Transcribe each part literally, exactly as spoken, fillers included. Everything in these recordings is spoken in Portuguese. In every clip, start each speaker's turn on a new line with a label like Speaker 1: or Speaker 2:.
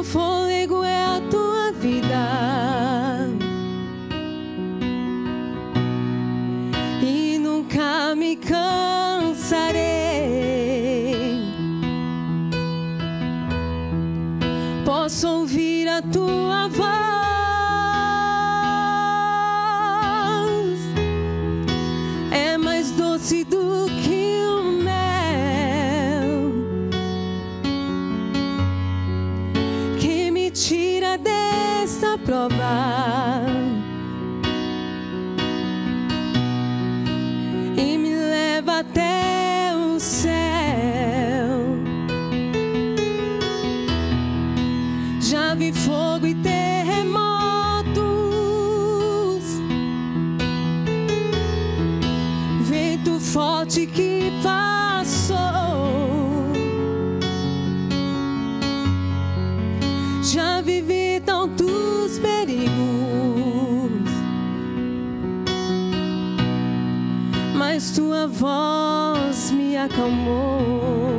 Speaker 1: meu fôlego é a tua vida, e nunca me cansarei. Posso ouvir a tua voz, é mais doce do que o mel, que me tira desta prova e me leva até o céu. Já vi fogo e terremotos, vento forte que passou. Já vivi tantos perigos, mas tua voz me acalmou.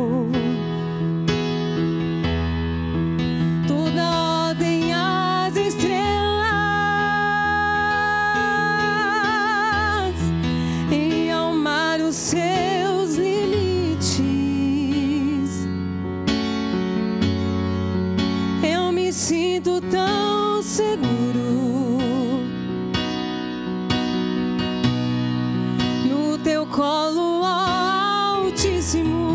Speaker 1: Seus limites, eu me sinto tão seguro no teu colo, ó Altíssimo.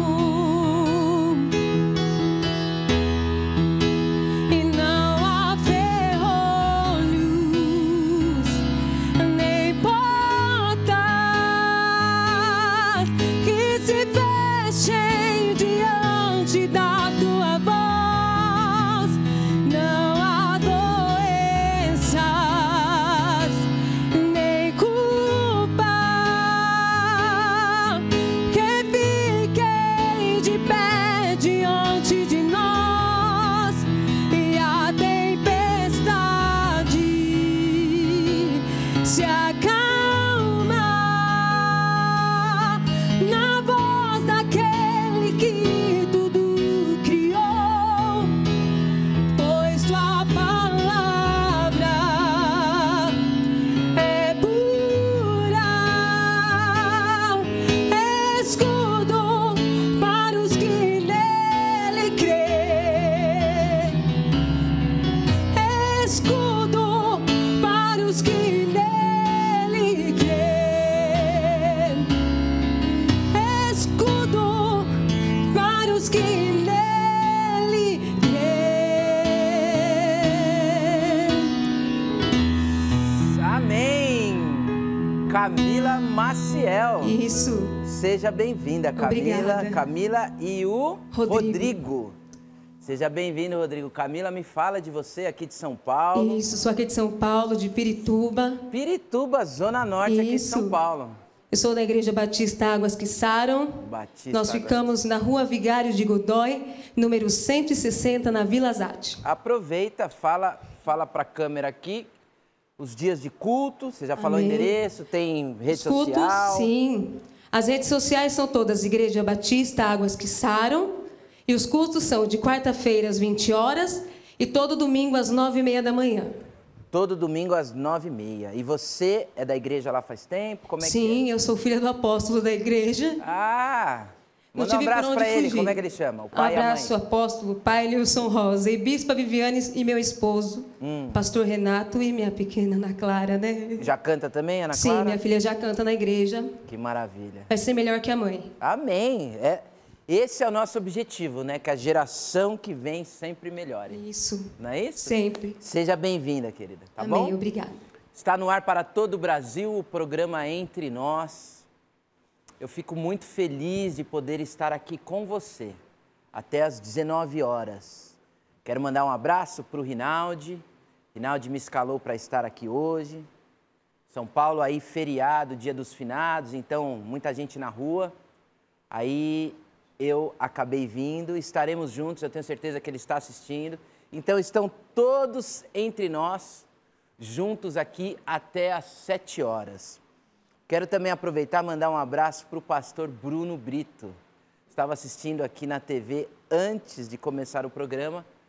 Speaker 1: E não há ferrolhos nem portas que se fechem diante da tua voz. Não há doenças nem culpa que fiquem de pé diante de nós. E a tempestade se acalma na voz daquele que tudo criou, pois tua palavra é pura, escudo para os que nele crêem, escudo para os que nele crêem, escudo para os que nele crêem.
Speaker 2: Amém! Camila Maciel.
Speaker 1: Isso.
Speaker 2: Seja bem-vinda, Camila.
Speaker 1: Obrigada.
Speaker 2: Camila e o
Speaker 1: Rodrigo.
Speaker 2: Rodrigo. Seja bem-vindo, Rodrigo. Camila, me fala de você aqui de São Paulo.
Speaker 1: Isso, sou aqui de São Paulo, de Pirituba.
Speaker 2: Pirituba, Zona Norte, aqui de
Speaker 1: Isso.
Speaker 2: São Paulo.
Speaker 1: Eu sou da Igreja Batista Águas que Saram.
Speaker 2: Batista.
Speaker 1: Nós ficamos na Rua Vigário de Godoy, número cento e sessenta, na Vila Zate.
Speaker 2: Aproveita, fala, fala para a câmera aqui os dias de culto. Você já falou o
Speaker 1: Amém.
Speaker 2: endereço, tem rede
Speaker 1: Os cultos,
Speaker 2: social.
Speaker 1: sim. As redes sociais são todas Igreja Batista Águas que Saram. E os cultos são de quarta-feira às vinte horas e todo domingo às nove e meia da manhã.
Speaker 2: Todo domingo às nove e meia. E você é da igreja lá faz tempo? Como é
Speaker 1: Sim,
Speaker 2: que é?
Speaker 1: eu sou filha do apóstolo da igreja.
Speaker 2: Ah!
Speaker 1: Não
Speaker 2: Manda um
Speaker 1: tive por
Speaker 2: abraço
Speaker 1: onde
Speaker 2: para ele.
Speaker 1: fugir.
Speaker 2: Como é que ele chama? O
Speaker 1: Um
Speaker 2: pai
Speaker 1: abraço,
Speaker 2: e a mãe?
Speaker 1: apóstolo, pai Nilson Rosa, e bispa Viviane e meu esposo,
Speaker 2: Hum.
Speaker 1: pastor Renato, e minha pequena Ana Clara, né?
Speaker 2: Já canta também, Ana
Speaker 1: Sim,
Speaker 2: Clara?
Speaker 1: minha filha já canta na igreja.
Speaker 2: Que maravilha.
Speaker 1: Vai ser melhor que a mãe.
Speaker 2: Amém. É, esse é o nosso objetivo, né? Que a geração que vem sempre melhore.
Speaker 1: Isso.
Speaker 2: Não é isso?
Speaker 1: Sempre.
Speaker 2: Seja bem-vinda, querida. Tá
Speaker 1: Amém,
Speaker 2: bom?
Speaker 1: obrigada.
Speaker 2: Está no ar para todo o Brasil o programa Entre Nós. Eu fico muito feliz de poder estar aqui com você até às dezenove horas. Quero mandar um abraço para o Rinaldi. Rinaldi me escalou para estar aqui hoje. São Paulo aí feriado, dia dos finados, então muita gente na rua. Aí eu acabei vindo, estaremos juntos, eu tenho certeza que ele está assistindo. Então estão todos entre nós, juntos aqui até às sete horas. Quero também aproveitar e mandar um abraço para o pastor Bruno Brito. Estava assistindo aqui na T V antes de começar o programa.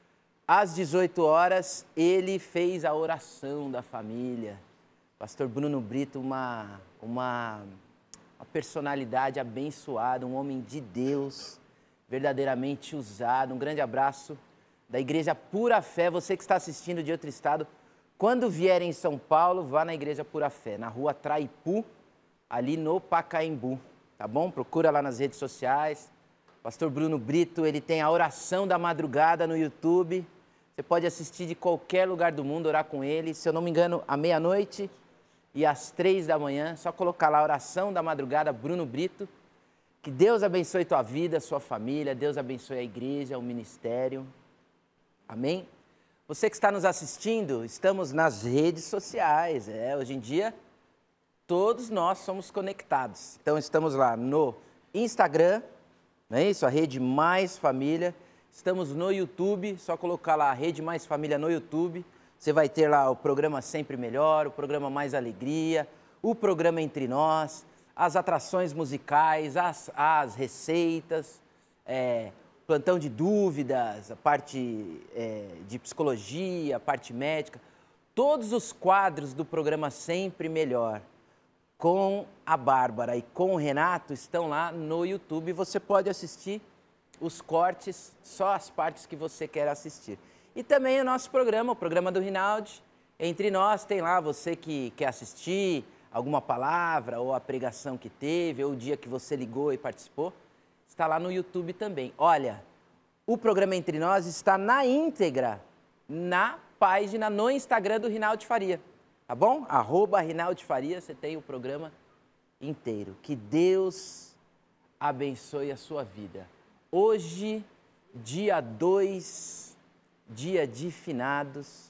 Speaker 2: às dezoito horas, ele fez a oração da família. Pastor Bruno Brito, uma, uma, uma personalidade abençoada, um homem de Deus, verdadeiramente usado. Um grande abraço da Igreja Pura Fé. Você que está assistindo de outro estado, quando vier em São Paulo, vá na Igreja Pura Fé, na rua Traipu, ali no Pacaembu, tá bom? Procura lá nas redes sociais. Pastor Bruno Brito, ele tem a oração da madrugada no YouTube. Você pode assistir de qualquer lugar do mundo, orar com ele. Se eu não me engano, à meia-noite e às três da manhã. Só colocar lá a oração da madrugada, Bruno Brito. Que Deus abençoe tua vida, sua família. Deus abençoe a igreja, o ministério. Amém? Você que está nos assistindo, estamos nas redes sociais. É, hoje em dia, todos nós somos conectados. Então, estamos lá no Instagram, não é isso? A Rede Mais Família. Estamos no YouTube, só colocar lá a Rede Mais Família no YouTube. Você vai ter lá o programa Sempre Melhor, o programa Mais Alegria, o programa Entre Nós, as atrações musicais, as, as receitas, é, plantão de dúvidas, a parte é, de psicologia, a parte médica. Todos os quadros do programa Sempre Melhor com a Bárbara e com o Renato estão lá no YouTube. Você pode assistir os cortes, só as partes que você quer assistir. E também o nosso programa, o programa do Rinaldi, Entre Nós, tem lá você que quer assistir alguma palavra, ou a pregação que teve, ou o dia que você ligou e participou, está lá no YouTube também. Olha, o programa Entre Nós está na íntegra, na página, no Instagram do Rinaldi Faria, tá bom? Arroba Rinaldi Faria, você tem o programa inteiro. Que Deus abençoe a sua vida. Hoje, dia dois, dia de finados,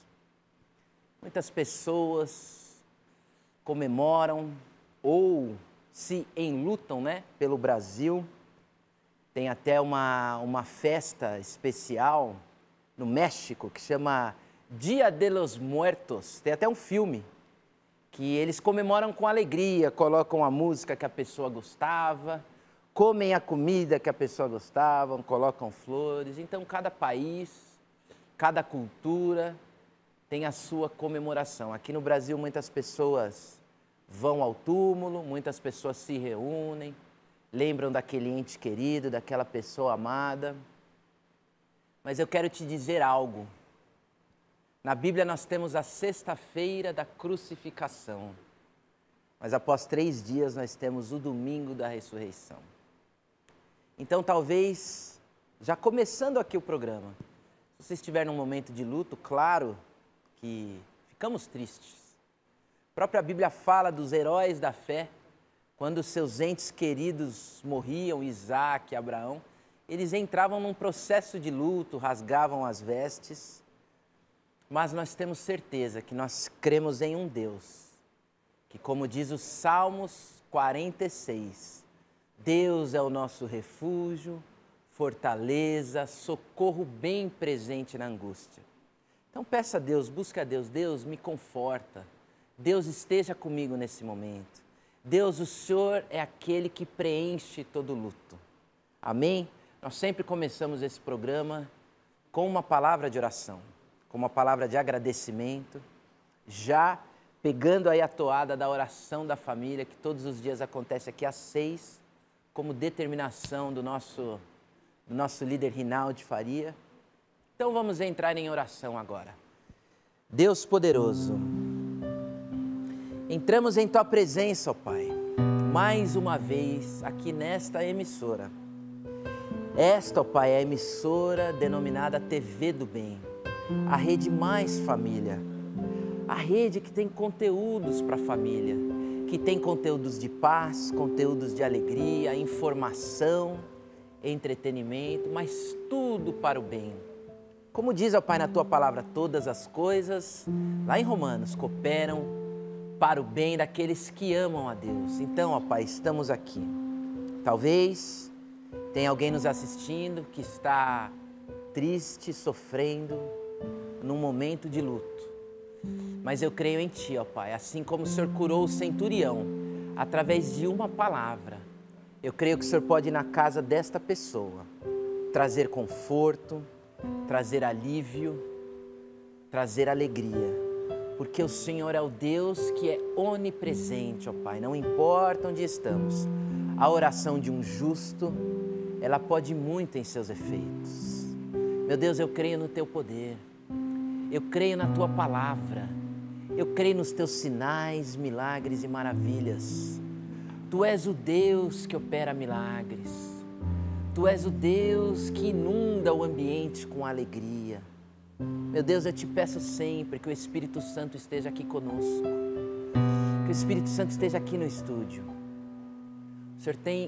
Speaker 2: muitas pessoas comemoram ou se enlutam, né, pelo Brasil. Tem até uma, uma festa especial no México que chama Dia de los Muertos. Tem até um filme que eles comemoram com alegria, colocam a música que a pessoa gostava, comem a comida que a pessoa gostava, colocam flores. Então, cada país, cada cultura tem a sua comemoração. Aqui no Brasil, muitas pessoas vão ao túmulo, muitas pessoas se reúnem, lembram daquele ente querido, daquela pessoa amada. Mas eu quero te dizer algo. Na Bíblia nós temos a sexta-feira da crucificação, mas após três dias nós temos o domingo da ressurreição. Então, talvez, já começando aqui o programa, se você estiver num momento de luto, claro que ficamos tristes. A própria Bíblia fala dos heróis da fé, quando seus entes queridos morriam, Isaac, Abraão, eles entravam num processo de luto, rasgavam as vestes, mas nós temos certeza que nós cremos em um Deus, que como diz o Salmos quarenta e seis, Deus é o nosso refúgio, fortaleza, socorro bem presente na angústia. Então peça a Deus, busque a Deus, Deus me conforta, Deus esteja comigo nesse momento. Deus, o Senhor é aquele que preenche todo luto. Amém? Nós sempre começamos esse programa com uma palavra de oração, com uma palavra de agradecimento, já pegando aí a toada da oração da família, que todos os dias acontece aqui às seis, como determinação do nosso, do nosso líder Rinaldi Faria. Então vamos entrar em oração agora. Deus poderoso, entramos em Tua presença, ó Pai, mais uma vez aqui nesta emissora. Esta, ó Pai, é a emissora denominada T V do Bem, a Rede Mais Família, a rede que tem conteúdos para a família, que tem conteúdos de paz, conteúdos de alegria, informação, entretenimento, mas tudo para o bem. Como diz, ó Pai, na Tua palavra, todas as coisas, lá em Romanos, cooperam para o bem daqueles que amam a Deus. Então, ó Pai, estamos aqui. Talvez tenha alguém nos assistindo que está triste, sofrendo, num momento de luto. Mas eu creio em Ti, ó Pai, assim como o Senhor curou o centurião, através de uma palavra, eu creio que o Senhor pode ir na casa desta pessoa, trazer conforto, trazer alívio, trazer alegria, porque o Senhor é o Deus que é onipresente, ó Pai, não importa onde estamos, a oração de um justo, ela pode muito em seus efeitos. Meu Deus, eu creio no Teu poder, eu creio na Tua palavra, eu creio nos Teus sinais, milagres e maravilhas. Tu és o Deus que opera milagres, Tu és o Deus que inunda o ambiente com alegria. Meu Deus, eu te peço sempre que o Espírito Santo esteja aqui conosco, que o Espírito Santo esteja aqui no estúdio. O Senhor tem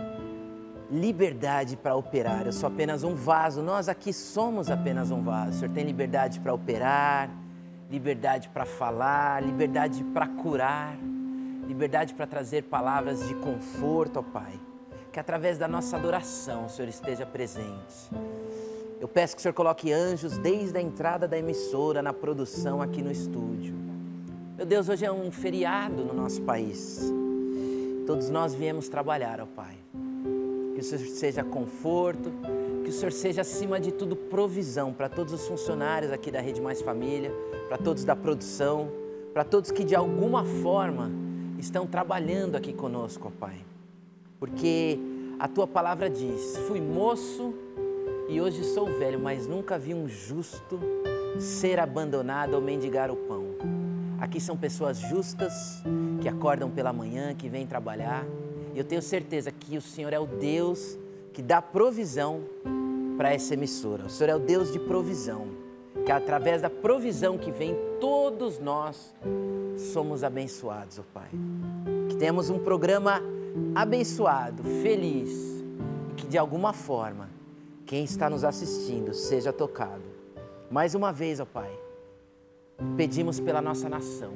Speaker 2: liberdade para operar, eu sou apenas um vaso, nós aqui somos apenas um vaso. O Senhor tem liberdade para operar, liberdade para falar, liberdade para curar, liberdade para trazer palavras de conforto, ó Pai. Que através da nossa adoração o Senhor esteja presente. Eu peço que o Senhor coloque anjos desde a entrada da emissora, na produção aqui no estúdio. Meu Deus, hoje é um feriado no nosso país. Todos nós viemos trabalhar, ó Pai. Que o Senhor seja conforto, que o Senhor seja acima de tudo provisão para todos os funcionários aqui da Rede Mais Família, para todos da produção, para todos que de alguma forma estão trabalhando aqui conosco, ó Pai. Porque a Tua palavra diz, fui moço e hoje sou velho, mas nunca vi um justo ser abandonado ou mendigar o pão. Aqui são pessoas justas, que acordam pela manhã, que vêm trabalhar. E eu tenho certeza que o Senhor é o Deus que dá provisão para essa emissora. O Senhor é o Deus de provisão, que através da provisão que vem, todos nós somos abençoados, ó Pai. Que tenhamos um programa abençoado, feliz, e que de alguma forma, quem está nos assistindo seja tocado. Mais uma vez, ó Pai, pedimos pela nossa nação,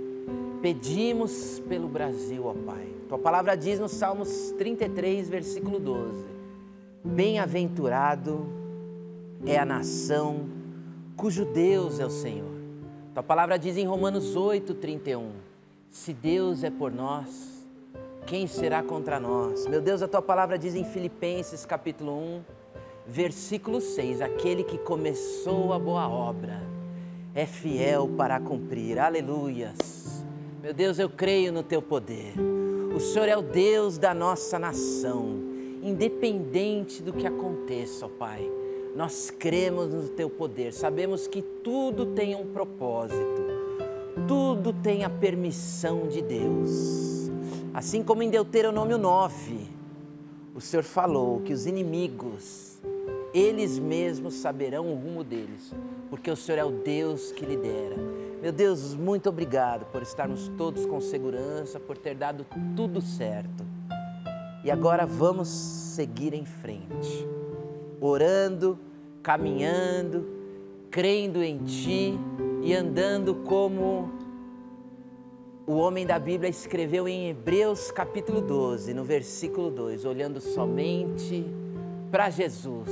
Speaker 2: pedimos pelo Brasil, ó Pai. Tua palavra diz no Salmos trinta e três, versículo doze, bem-aventurado é a nação cujo Deus é o Senhor. Tua palavra diz em Romanos oito, trinta e um, se Deus é por nós, quem será contra nós? Meu Deus, a Tua palavra diz em Filipenses capítulo um, versículo seis, aquele que começou a boa obra é fiel para cumprir. Aleluias. Meu Deus, eu creio no Teu poder. O Senhor é o Deus da nossa nação, independente do que aconteça, ó Pai. Nós cremos no Teu poder, sabemos que tudo tem um propósito, tudo tem a permissão de Deus. Assim como em Deuteronômio nove, o Senhor falou que os inimigos, eles mesmos saberão o rumo deles, porque o Senhor é o Deus que lidera. Meu Deus, muito obrigado por estarmos todos com segurança, por ter dado tudo certo. E agora vamos seguir em frente, orando, caminhando, crendo em Ti e andando como o homem da Bíblia escreveu em Hebreus capítulo doze, no versículo dois, olhando somente para Jesus,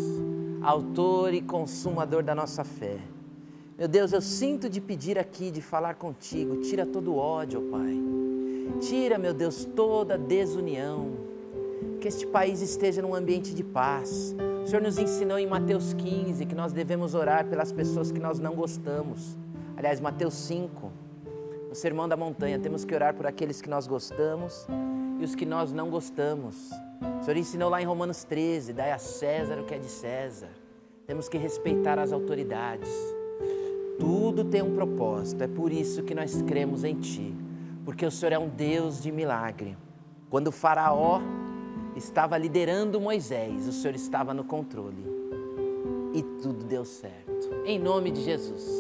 Speaker 2: autor e consumador da nossa fé. Meu Deus, eu sinto de pedir aqui, de falar contigo, tira todo o ódio, ó Pai. Tira, meu Deus, toda desunião. Que este país esteja num ambiente de paz. O Senhor nos ensinou em Mateus quinze que nós devemos orar pelas pessoas que nós não gostamos. Aliás, Mateus cinco, no Sermão da Montanha, temos que orar por aqueles que nós gostamos e os que nós não gostamos. O Senhor ensinou lá em Romanos treze, dai a César o que é de César. Temos que respeitar as autoridades. Tudo tem um propósito, é por isso que nós cremos em Ti, porque o Senhor é um Deus de milagre. Quando o Faraó estava liderando Moisés, o Senhor estava no controle e tudo deu certo, em nome de Jesus.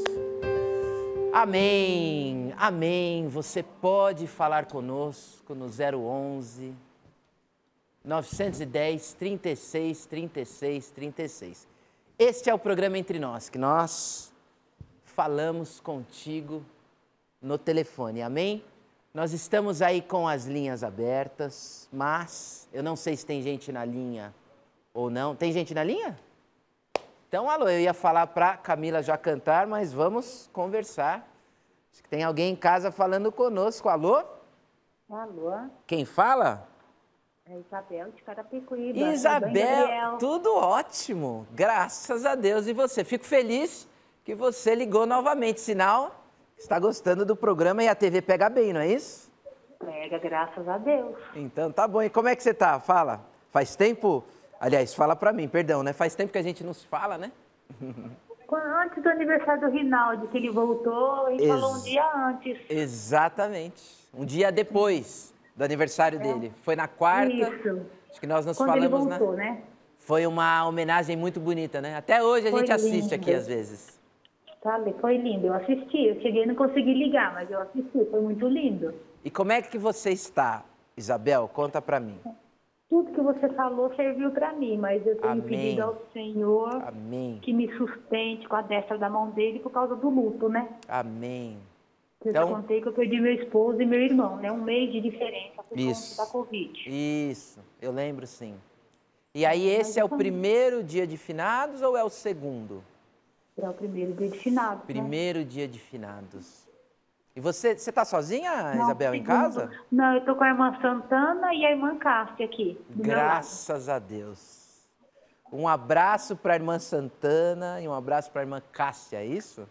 Speaker 2: Amém, amém. Você pode falar conosco no zero onze, novecentos e dez, trinta e seis, trinta e seis, trinta e seis. Este é o programa Entre Nós, que nós falamos contigo no telefone, amém? Nós estamos aí com as linhas abertas, mas eu não sei se tem gente na linha ou não. Tem gente na linha? Então, alô, eu ia falar para Camila já cantar, mas vamos conversar. Acho que tem alguém em casa falando conosco. Alô?
Speaker 3: Alô?
Speaker 2: Quem fala?
Speaker 3: É Isabel de Carapicuíba.
Speaker 2: Isabel, tudo ótimo, graças a Deus. E você? Fico feliz que você ligou novamente, sinal está gostando do programa e a T V pega bem, não é isso?
Speaker 3: Pega, graças a Deus.
Speaker 2: Então tá bom. E como é que você tá? Fala. Faz tempo? Aliás, fala pra mim, perdão, né? Faz tempo que a gente não se fala, né?
Speaker 3: Antes do aniversário do Rinaldo, que ele voltou e Ex falou um dia antes.
Speaker 2: Exatamente. Um dia depois do aniversário é. dele. Foi na quarta.
Speaker 3: Isso.
Speaker 2: Acho que nós nos
Speaker 3: Quando
Speaker 2: falamos,
Speaker 3: ele voltou,
Speaker 2: na...
Speaker 3: né?
Speaker 2: Foi uma homenagem muito bonita, né? Até hoje a
Speaker 3: Foi
Speaker 2: gente assiste
Speaker 3: lindo.
Speaker 2: aqui às vezes.
Speaker 3: Sabe, foi lindo. Eu assisti. Eu cheguei e não consegui ligar, mas eu assisti. Foi muito lindo.
Speaker 2: E como é que você está, Isabel? Conta pra mim.
Speaker 3: Tudo que você falou serviu para mim, mas eu tenho
Speaker 2: Amém.
Speaker 3: pedido ao Senhor
Speaker 2: Amém.
Speaker 3: que me sustente com a destra da mão dele por causa do luto, né?
Speaker 2: Amém.
Speaker 3: Eu
Speaker 2: então...
Speaker 3: te contei que eu perdi meu esposo e meu irmão, né? Um mês de diferença por
Speaker 2: Isso.
Speaker 3: conta da Covid.
Speaker 2: Isso, eu lembro sim. E aí esse é o primeiro dia de finados ou é o segundo?
Speaker 3: É o primeiro dia de finados,
Speaker 2: Primeiro
Speaker 3: né?
Speaker 2: dia de finados. E você, você tá sozinha,
Speaker 3: Não,
Speaker 2: Isabel,
Speaker 3: segundo.
Speaker 2: em casa?
Speaker 3: Não, eu tô com a irmã Santana e a irmã Cássia aqui, do
Speaker 2: Graças a Deus. Um abraço para a irmã Santana e um abraço para a irmã Cássia, é isso?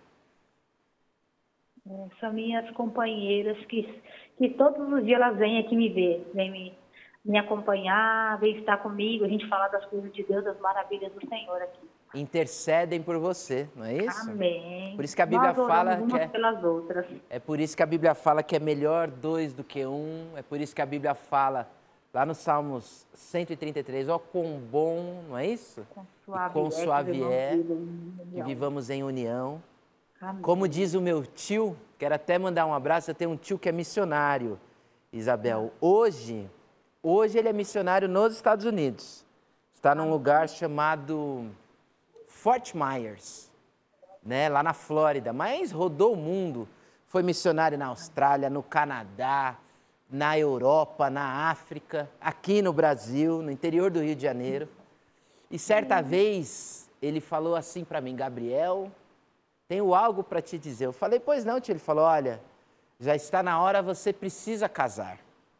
Speaker 3: É, são minhas companheiras que, que todos os dias elas vêm aqui me ver, vêm me, me acompanhar, vêm estar comigo, a gente fala das coisas de Deus, das maravilhas do Senhor aqui.
Speaker 2: Intercedem por você, não é isso?
Speaker 3: Amém.
Speaker 2: Por isso que a Bíblia
Speaker 3: Nós
Speaker 2: fala
Speaker 3: umas
Speaker 2: que é,
Speaker 3: pelas outras.
Speaker 2: é por isso que a Bíblia fala que é melhor dois do que um, é por isso que a Bíblia fala lá no Salmos cento e trinta e três, ó, quão bom, não é isso?
Speaker 3: Com suave,
Speaker 2: com
Speaker 3: é,
Speaker 2: suave é,
Speaker 3: que,
Speaker 2: que vivamos em união.
Speaker 3: Amém.
Speaker 2: Como diz o meu tio, quero até mandar um abraço, eu tenho um tio que é missionário, Isabel. Hoje, hoje ele é missionário nos Estados Unidos. Está num lugar chamado Fort Myers, né, lá na Flórida, mas rodou o mundo. Foi missionário na Austrália, no Canadá, na Europa, na África, aqui no Brasil, no interior do Rio de Janeiro. E certa vez ele falou assim para mim, Gabriel, tenho algo para te dizer. Eu falei, pois não, tio. Ele falou, olha, já está na hora, você precisa casar.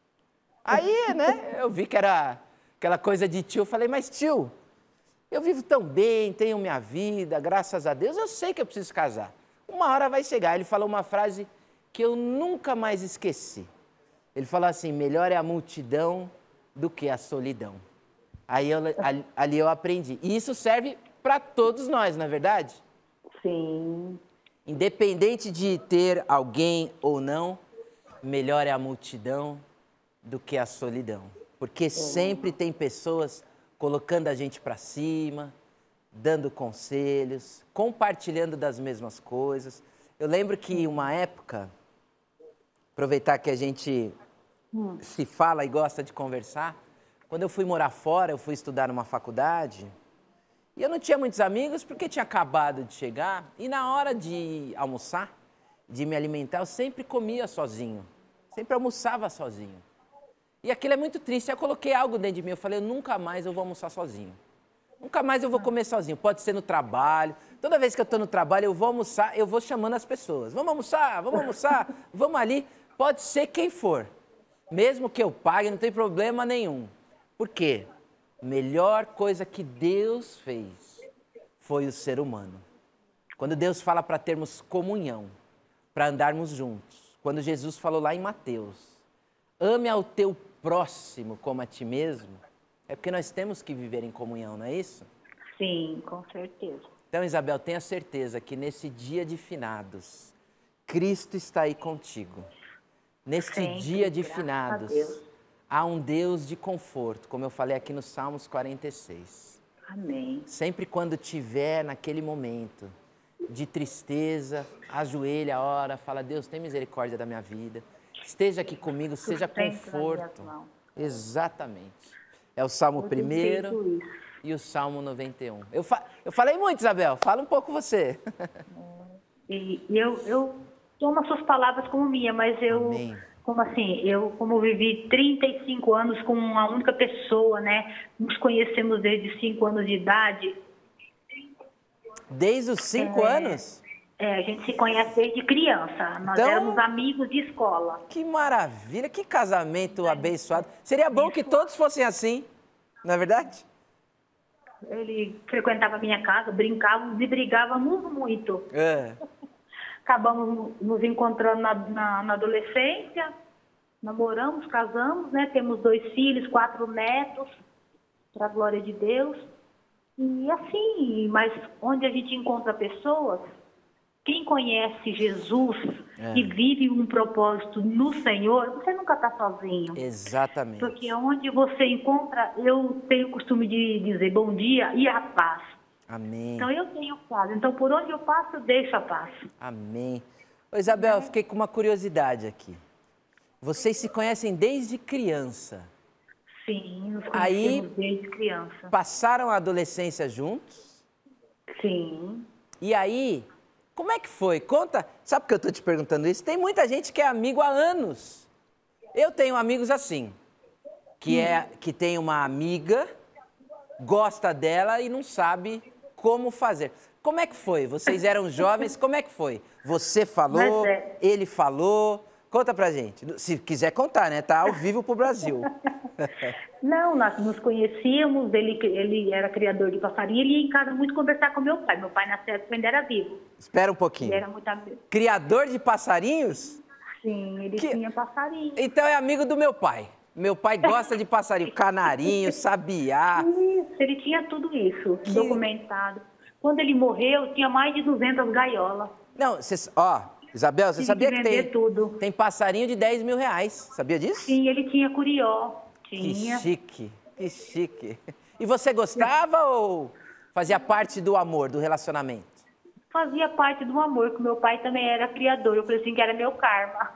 Speaker 2: Aí, né, eu vi que era aquela coisa de tio, eu falei, mas tio, eu vivo tão bem, tenho minha vida, graças a Deus, eu sei que eu preciso casar. Uma hora vai chegar. Ele falou uma frase que eu nunca mais esqueci. Ele falou assim, melhor é a multidão do que a solidão. Aí eu, ali, ali eu aprendi. E isso serve para todos nós, não é verdade?
Speaker 3: Sim.
Speaker 2: Independente de ter alguém ou não, melhor é a multidão do que a solidão. Porque sempre tem pessoas colocando a gente para cima, dando conselhos, compartilhando das mesmas coisas. Eu lembro que uma época, aproveitar que a gente hum. se fala e gosta de conversar, quando eu fui morar fora, eu fui estudar numa faculdade, e eu não tinha muitos amigos porque tinha acabado de chegar, e na hora de almoçar, de me alimentar, eu sempre comia sozinho, sempre almoçava sozinho. E aquilo é muito triste. Eu coloquei algo dentro de mim. Eu falei, nunca mais eu vou almoçar sozinho. Nunca mais eu vou comer sozinho. Pode ser no trabalho. Toda vez que eu estou no trabalho, eu vou almoçar, eu vou chamando as pessoas. Vamos almoçar, vamos almoçar, vamos ali. Pode ser quem for. Mesmo que eu pague, não tem problema nenhum. Por quê? A melhor coisa que Deus fez foi o ser humano. Quando Deus fala para termos comunhão, para andarmos juntos. Quando Jesus falou lá em Mateus, ame ao teu próximo como a ti mesmo, é porque nós temos que viver em comunhão, não é isso?
Speaker 3: Sim, com certeza.
Speaker 2: Então, Isabel, tenha certeza que nesse dia de finados, Cristo está aí contigo. Neste
Speaker 3: Sempre,
Speaker 2: dia de finados, há um Deus de conforto, como eu falei aqui no Salmos quarenta e seis.
Speaker 3: Amém.
Speaker 2: Sempre quando tiver naquele momento de tristeza, ajoelha, ora, fala, Deus, tem misericórdia da minha vida. Esteja aqui comigo, seja conforto. Exatamente. É o Salmo primeiro e o Salmo noventa e um. Eu, fa eu falei muito, Isabel. Fala um pouco você.
Speaker 3: E eu, eu tomo as suas palavras como minha, mas eu, Amém. como assim, eu como vivi trinta e cinco anos com uma única pessoa, né? Nos conhecemos desde cinco anos de idade.
Speaker 2: Desde os cinco
Speaker 3: é,
Speaker 2: anos?
Speaker 3: É, a gente se conhece desde criança. Nós
Speaker 2: Então,
Speaker 3: éramos amigos de escola.
Speaker 2: Que maravilha, que casamento abençoado. Seria bom que todos fossem assim, não é verdade?
Speaker 3: Ele frequentava a minha casa, brincávamos e brigávamos muito.
Speaker 2: É.
Speaker 3: Acabamos nos encontrando na, na, na adolescência, namoramos, casamos, né? Temos dois filhos, quatro netos, para a glória de Deus. E assim, mas onde a gente encontra pessoas, quem conhece Jesus é. e vive um propósito no Senhor, você nunca está sozinho.
Speaker 2: Exatamente.
Speaker 3: Porque onde você encontra, eu tenho o costume de dizer bom dia e a paz.
Speaker 2: Amém.
Speaker 3: Então eu tenho paz. Então por onde eu passo, eu deixo a paz.
Speaker 2: Amém. Ô, Isabel, eu fiquei com uma curiosidade aqui. Vocês se conhecem desde criança?
Speaker 3: Sim, nos conhecemos
Speaker 2: Aí,
Speaker 3: desde criança.
Speaker 2: Passaram a adolescência juntos?
Speaker 3: Sim.
Speaker 2: E aí, como é que foi? Conta. Sabe por que eu estou te perguntando isso? Tem muita gente que é amigo há anos. Eu tenho amigos assim, que, é, que tem uma amiga, gosta dela e não sabe como fazer. Como é que foi? Vocês eram jovens, como é que foi? Você falou, é... ele falou... Conta pra gente. Se quiser contar, né? Tá ao vivo pro Brasil.
Speaker 3: Não, nós nos conhecíamos, ele, ele era criador de passarinho, ele ia em casa muito conversar com meu pai. Meu pai nasceu quando ele era vivo.
Speaker 2: Espera um pouquinho.
Speaker 3: Ele era muito amigo.
Speaker 2: Criador de passarinhos?
Speaker 3: Sim, ele
Speaker 2: que...
Speaker 3: tinha passarinho.
Speaker 2: Então é amigo do meu pai. Meu pai gosta de passarinho, canarinho, sabiá.
Speaker 3: Isso, ele tinha tudo isso que... documentado. Quando ele morreu, tinha mais de duzentas gaiolas.
Speaker 2: Não, cês, ó... Isabel, você sabia que tem,
Speaker 3: tudo.
Speaker 2: tem passarinho de dez mil reais? Sabia disso?
Speaker 3: Sim, ele tinha curió.
Speaker 2: Que
Speaker 3: Tinha.
Speaker 2: chique, que chique. E você gostava ou fazia parte do amor, do relacionamento?
Speaker 3: Fazia parte do amor, que meu pai também era criador. Eu falei assim que era meu karma.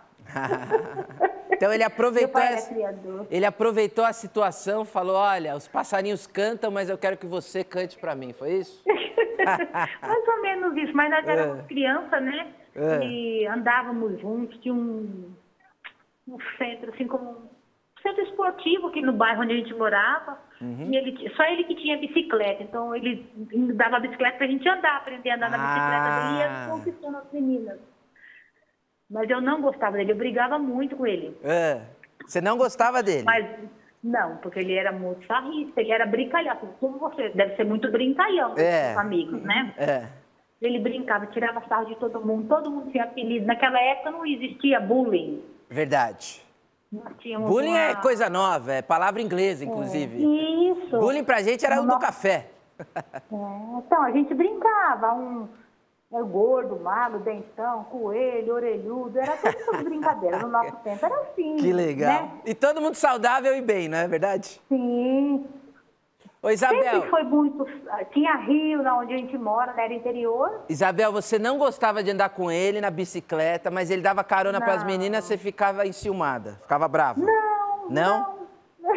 Speaker 2: Então ele aproveitou,
Speaker 3: meu pai
Speaker 2: essa,
Speaker 3: era criador.
Speaker 2: ele aproveitou a situação, falou, olha, os passarinhos cantam, mas eu quero que você cante pra mim, foi isso?
Speaker 3: Mais ou menos isso, mas nós éramos
Speaker 2: é.
Speaker 3: crianças, né?
Speaker 2: É.
Speaker 3: E andávamos juntos, tinha um, um centro, assim como um centro esportivo aqui no bairro onde a gente morava.
Speaker 2: Uhum.
Speaker 3: E ele, só ele que tinha bicicleta, então ele dava a bicicleta pra gente andar, aprender a andar na bicicleta
Speaker 2: ah.
Speaker 3: dele e ia conquistando as meninas. Mas eu não gostava dele, eu brigava muito com ele.
Speaker 2: É. Você não gostava dele?
Speaker 3: Mas não, porque ele era muito sarrista, ele era brincalhão. Como você deve ser muito brincalhão com
Speaker 2: é.
Speaker 3: seus amigos, né?
Speaker 2: É.
Speaker 3: Ele brincava, tirava sarro de todo mundo, todo mundo tinha apelido. Naquela época não existia bullying.
Speaker 2: Verdade.
Speaker 3: Nós tínhamos
Speaker 2: bullying
Speaker 3: uma...
Speaker 2: é coisa nova, é palavra inglesa, inclusive.
Speaker 3: É, isso.
Speaker 2: Bullying pra gente era o
Speaker 3: no...
Speaker 2: do café.
Speaker 3: É, então, a gente brincava, um é, gordo, magro, dentão, coelho, orelhudo, era tudo essas brincadeiras. No nosso tempo era assim.
Speaker 2: Que legal.
Speaker 3: Né?
Speaker 2: E todo mundo saudável e bem, não é verdade?
Speaker 3: Sim.
Speaker 2: Ô, Isabel...
Speaker 3: Sempre foi muito... Tinha rio na onde a gente mora, né? Era interior.
Speaker 2: Isabel, você não gostava de andar com ele na bicicleta, mas ele dava carona para as meninas, você ficava enciumada, ficava brava?
Speaker 3: Não,
Speaker 2: não. Não?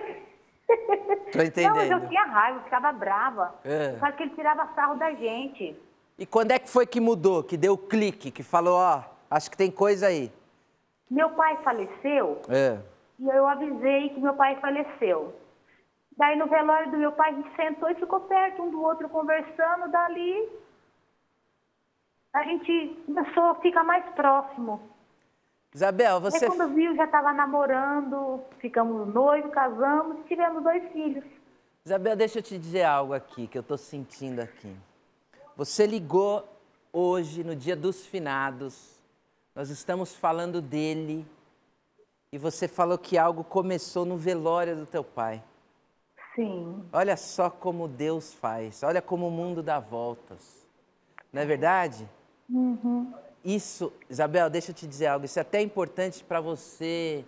Speaker 2: Tô entendendo.
Speaker 3: Não, mas eu tinha raiva, eu ficava brava.
Speaker 2: É.
Speaker 3: Por causa que ele tirava sarro da gente.
Speaker 2: E quando é que foi que mudou, que deu clique, que falou, ó, acho que tem coisa aí?
Speaker 3: Meu pai faleceu
Speaker 2: é.
Speaker 3: e eu avisei que meu pai faleceu. Daí no velório do meu pai, a gente sentou e ficou perto um do outro conversando. Dali, a gente começou a ficar mais próximo.
Speaker 2: Isabel, você...
Speaker 3: Aí quando viu, já estava namorando, ficamos noivos, casamos e tivemos dois filhos.
Speaker 2: Isabel, deixa eu te dizer algo aqui, que eu estou sentindo aqui. Você ligou hoje, no dia dos finados, nós estamos falando dele, e você falou que algo começou no velório do teu pai.
Speaker 3: Sim.
Speaker 2: Olha só como Deus faz, olha como o mundo dá voltas. Não é verdade?
Speaker 3: Uhum.
Speaker 2: Isso, Isabel, deixa eu te dizer algo, isso é até importante para você.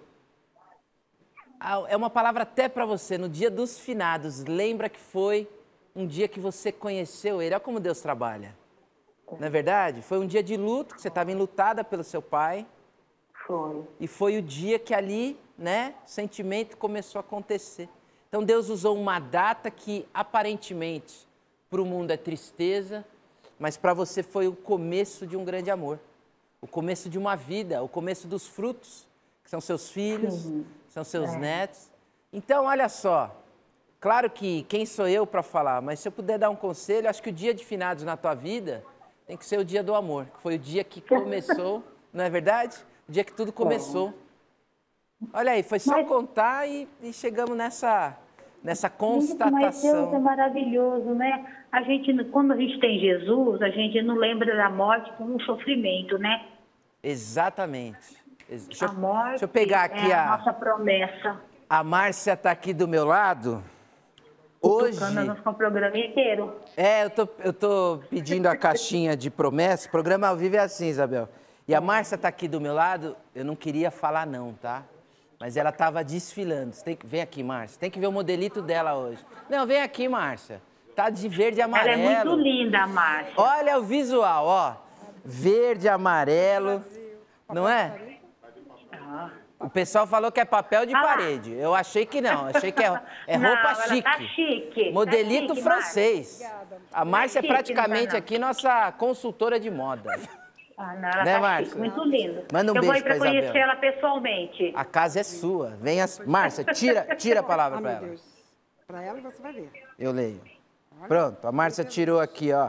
Speaker 2: É uma palavra até para você, no dia dos finados, lembra que foi um dia que você conheceu ele. Olha como Deus trabalha. Não é verdade? Foi um dia de luto, que você estava enlutada pelo seu pai.
Speaker 3: Foi.
Speaker 2: E foi o dia que ali, né, o sentimento começou a acontecer. Então Deus usou uma data que aparentemente para o mundo é tristeza, mas para você foi o começo de um grande amor. O começo de uma vida, o começo dos frutos, que são seus filhos,
Speaker 3: Sim.
Speaker 2: são seus
Speaker 3: é.
Speaker 2: netos. Então, olha só, claro que quem sou eu para falar, mas se eu puder dar um conselho, acho que o dia de finados na tua vida tem que ser o dia do amor. Foi o dia que começou, não é verdade? O dia que tudo começou. Olha aí, foi só
Speaker 3: Mas...
Speaker 2: contar e, e chegamos nessa, nessa constatação.
Speaker 3: Mas Deus é maravilhoso, né? A gente, quando a gente tem Jesus, a gente não lembra da morte como um sofrimento, né?
Speaker 2: Exatamente. Deixa,
Speaker 3: a morte
Speaker 2: deixa eu pegar aqui
Speaker 3: é a,
Speaker 2: a
Speaker 3: nossa promessa.
Speaker 2: A Márcia está aqui do meu lado. Hoje...
Speaker 3: Nós com o programa inteiro.
Speaker 2: É, eu tô, eu tô pedindo a caixinha de promessa. O programa ao vivo é assim, Isabel. E a Márcia está aqui do meu lado. Eu não queria falar não, tá? Mas ela estava desfilando. Você tem que... Vem aqui, Márcia. Tem que ver o modelito dela hoje. Não, vem aqui, Márcia. Tá de verde e amarelo.
Speaker 3: Ela é muito linda, Márcia.
Speaker 2: Olha o visual, ó. Verde, amarelo. Não é? O pessoal falou que é papel de ah, parede. Eu achei que não. Achei que é, é
Speaker 3: não,
Speaker 2: roupa
Speaker 3: ela
Speaker 2: chique.
Speaker 3: Tá chique.
Speaker 2: Modelito
Speaker 3: tá chique,
Speaker 2: francês.
Speaker 3: Márcia.
Speaker 2: A Márcia é,
Speaker 3: chique,
Speaker 2: praticamente
Speaker 3: não,
Speaker 2: aqui nossa consultora de moda.
Speaker 3: Ah, não, ela
Speaker 2: né,
Speaker 3: tá
Speaker 2: Márcia?
Speaker 3: chique, muito linda.
Speaker 2: Manda um
Speaker 3: Eu
Speaker 2: beijo
Speaker 3: vou ir
Speaker 2: pra
Speaker 3: para conhecer ela pessoalmente.
Speaker 2: A casa é sua. Venha, Márcia, tira, tira a palavra ah, para ela.
Speaker 4: Para ela você vai ler.
Speaker 2: Eu leio. Pronto, a Márcia tirou aqui, ó.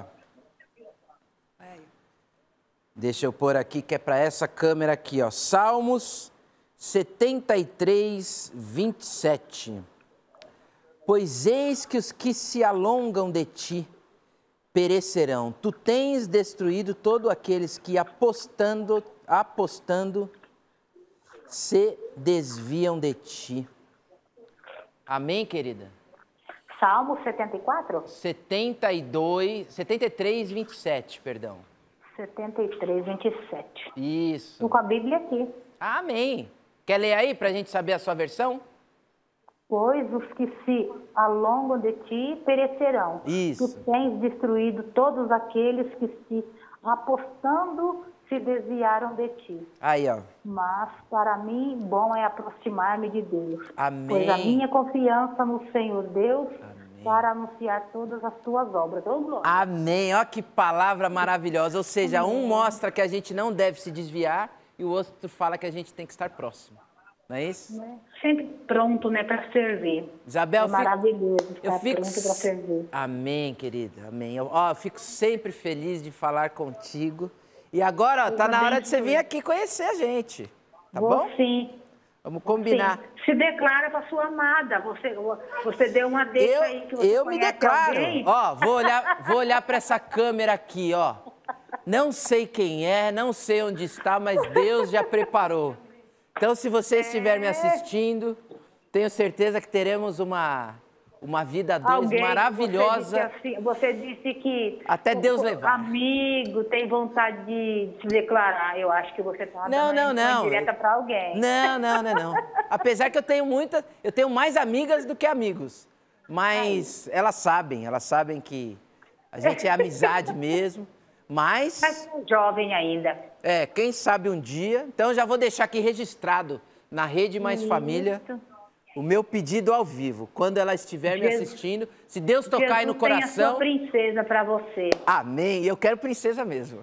Speaker 2: Deixa eu pôr aqui que é para essa câmera aqui, ó. Salmos setenta e três, vinte e sete. Pois eis que os que se alongam de ti perecerão. Tu tens destruído todos aqueles que apostando, apostando se desviam de ti. Amém, querida?
Speaker 3: Salmo setenta e quatro?
Speaker 2: setenta e dois, setenta e três, vinte e sete, perdão.
Speaker 3: setenta e três, vinte e sete.
Speaker 2: Isso.
Speaker 3: Estou com a Bíblia aqui.
Speaker 2: Amém. Quer ler aí para a gente saber a sua versão?
Speaker 3: Pois os que se alongam de ti perecerão.
Speaker 2: Isso.
Speaker 3: Tu tens destruído todos aqueles que se apostando se desviaram de ti.
Speaker 2: Aí, ó.
Speaker 3: Mas para mim bom é aproximar-me de Deus.
Speaker 2: Amém.
Speaker 3: Pois a minha confiança no Senhor Deus
Speaker 2: Amém.
Speaker 3: Para anunciar todas as tuas obras. Oh,
Speaker 2: amém. Olha que palavra maravilhosa. Ou seja, amém. Um mostra que a gente não deve se desviar e o outro fala que a gente tem que estar próximo. Não é isso?
Speaker 3: Sempre pronto, né, para servir.
Speaker 2: Isabel,
Speaker 3: é maravilhoso estar
Speaker 2: eu fico...
Speaker 3: pronto para servir.
Speaker 2: Amém, querida. Amém. Eu, ó, eu fico sempre feliz de falar contigo. E agora, ó, tá na hora de você vir aqui conhecer a gente. Tá
Speaker 3: Vou
Speaker 2: bom?
Speaker 3: Sim.
Speaker 2: Vamos combinar.
Speaker 3: Sim. Se declara para sua amada. Você, você deu uma deixa
Speaker 2: eu,
Speaker 3: aí que você
Speaker 2: Eu me declaro. Alguém. Ó, vou olhar, vou olhar para essa câmera aqui, ó. Não sei quem é, não sei onde está, mas Deus já preparou. Então, se você estiver é. me assistindo, tenho certeza que teremos uma, uma vida a dois Alguém, maravilhosa.
Speaker 3: Você disse, assim, você disse que...
Speaker 2: Até Deus levar.
Speaker 3: Amigo, tem vontade de se declarar. Eu acho que você está
Speaker 2: não,
Speaker 3: dando
Speaker 2: não, não.
Speaker 3: direta para alguém.
Speaker 2: Não, não, não, não. Apesar que eu tenho muitas... Eu tenho mais amigas do que amigos. Mas Ai. elas sabem, elas sabem que a gente é amizade mesmo. Mas...
Speaker 3: Mas é jovem ainda.
Speaker 2: É, quem sabe um dia. Então, eu já vou deixar aqui registrado na Rede Mais Isso. Família o meu pedido ao vivo. Quando ela estiver Jesus, me assistindo, se Deus tocar Jesus aí no coração...
Speaker 3: tem a sua princesa para você.
Speaker 2: Amém. Eu quero princesa mesmo.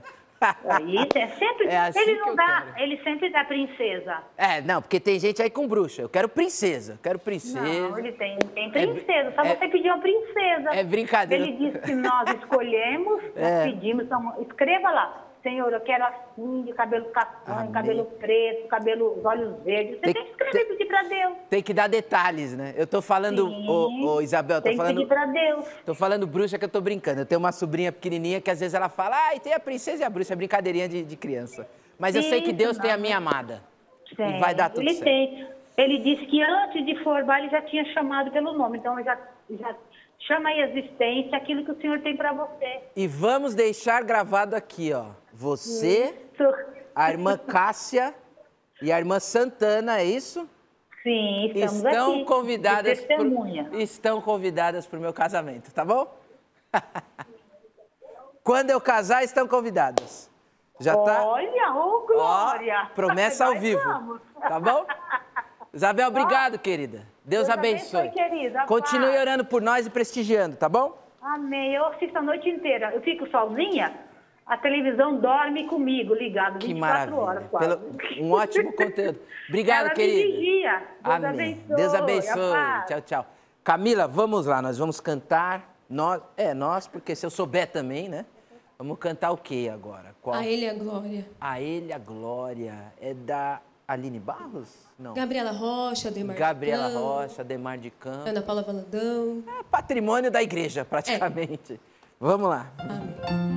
Speaker 3: Isso, é sempre...
Speaker 2: É assim
Speaker 3: ele não
Speaker 2: que eu
Speaker 3: dá,
Speaker 2: quero.
Speaker 3: ele sempre dá princesa.
Speaker 2: É, não, porque tem gente aí com bruxa. Eu quero princesa, quero princesa.
Speaker 3: Não, ele tem, tem princesa, é, só
Speaker 2: é,
Speaker 3: você pedir uma princesa.
Speaker 2: É brincadeira.
Speaker 3: Ele disse que nós escolhemos,
Speaker 2: é.
Speaker 3: nós pedimos, então, escreva lá. Senhor, eu quero assim, de cabelo castanho, Amém. cabelo preto, cabelo, os olhos verdes. Você tem, tem que escrever e pedir para Deus.
Speaker 2: Tem que dar detalhes, né? Eu tô falando, ô, ô, Isabel, tô
Speaker 3: tem
Speaker 2: falando...
Speaker 3: Tem que pedir para Deus.
Speaker 2: Tô falando bruxa que eu tô brincando. Eu tenho uma sobrinha pequenininha que às vezes ela fala, ai, tem a princesa e a bruxa, é brincadeirinha de, de criança. Mas eu Isso, sei que Deus não. tem a minha amada. Sim. E vai dar tudo
Speaker 3: ele
Speaker 2: certo.
Speaker 3: Tem. Ele disse que antes de formar, ele já tinha chamado pelo nome. Então, já... já... chama aí a existência, aquilo que o Senhor tem para você.
Speaker 2: E vamos deixar gravado aqui, ó. Você, isso. a irmã Cássia e a irmã Santana, é isso?
Speaker 3: Sim, estamos
Speaker 2: estão
Speaker 3: aqui.
Speaker 2: Convidadas pro, estão convidadas para o meu casamento, tá bom? Quando eu casar, estão convidadas. Já tá?
Speaker 3: Olha, ô Glória!
Speaker 2: Ó, promessa ao vivo,
Speaker 3: vamos.
Speaker 2: Tá bom? Isabel, obrigado, querida. Deus, Deus abençoe. abençoe querida. Continue orando por nós e prestigiando, tá bom?
Speaker 3: Amém. Eu assisto a noite inteira. Eu fico sozinha, a televisão dorme comigo, ligado, vinte e quatro horas quase.
Speaker 2: Pelo, um ótimo conteúdo. Obrigado,
Speaker 3: Ela
Speaker 2: querida.
Speaker 3: Me vigia. Deus
Speaker 2: Amém.
Speaker 3: abençoe.
Speaker 2: Deus abençoe. Tchau, tchau. Camila, vamos lá, nós vamos cantar. Nós, é, nós, porque se eu souber também, né? Vamos cantar o que agora? Qual?
Speaker 1: A Ele a Glória.
Speaker 2: A Ele a Glória. É da Aline Barros? Não.
Speaker 1: Gabriela Rocha, Demar
Speaker 2: Gabriela
Speaker 1: de Campos,
Speaker 2: Rocha, Demar de Campos.
Speaker 1: Ana Paula Valadão.
Speaker 2: É patrimônio da igreja, praticamente. É. Vamos lá.
Speaker 1: Amém.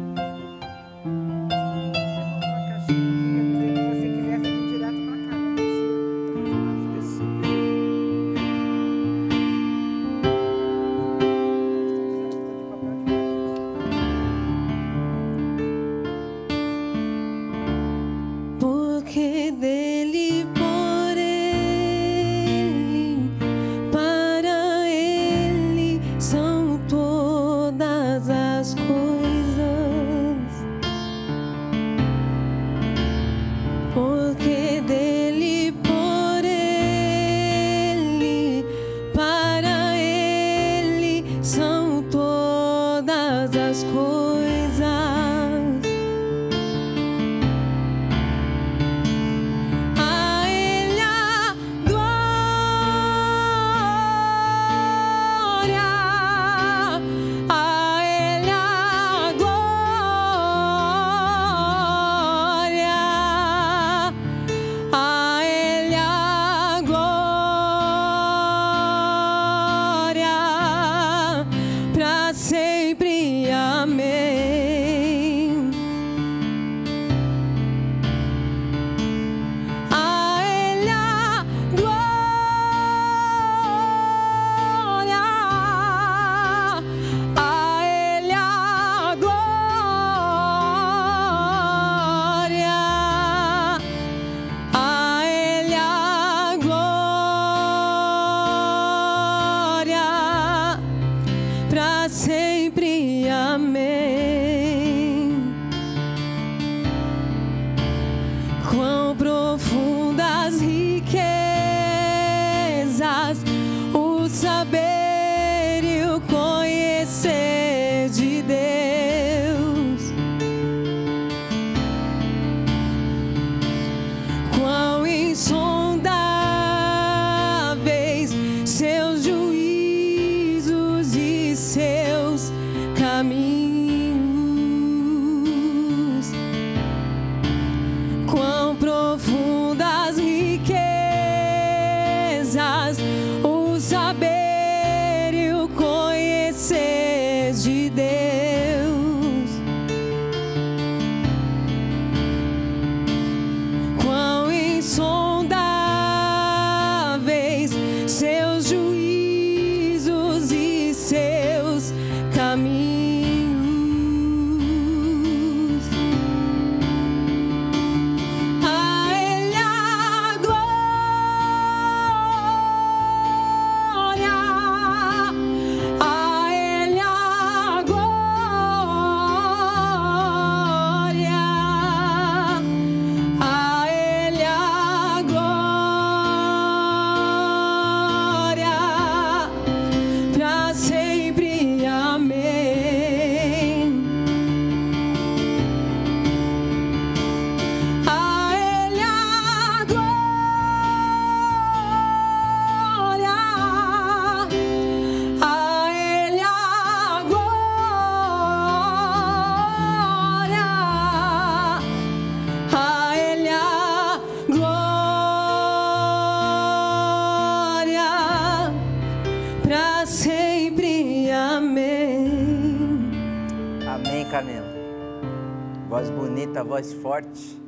Speaker 2: Voz bonita, voz forte.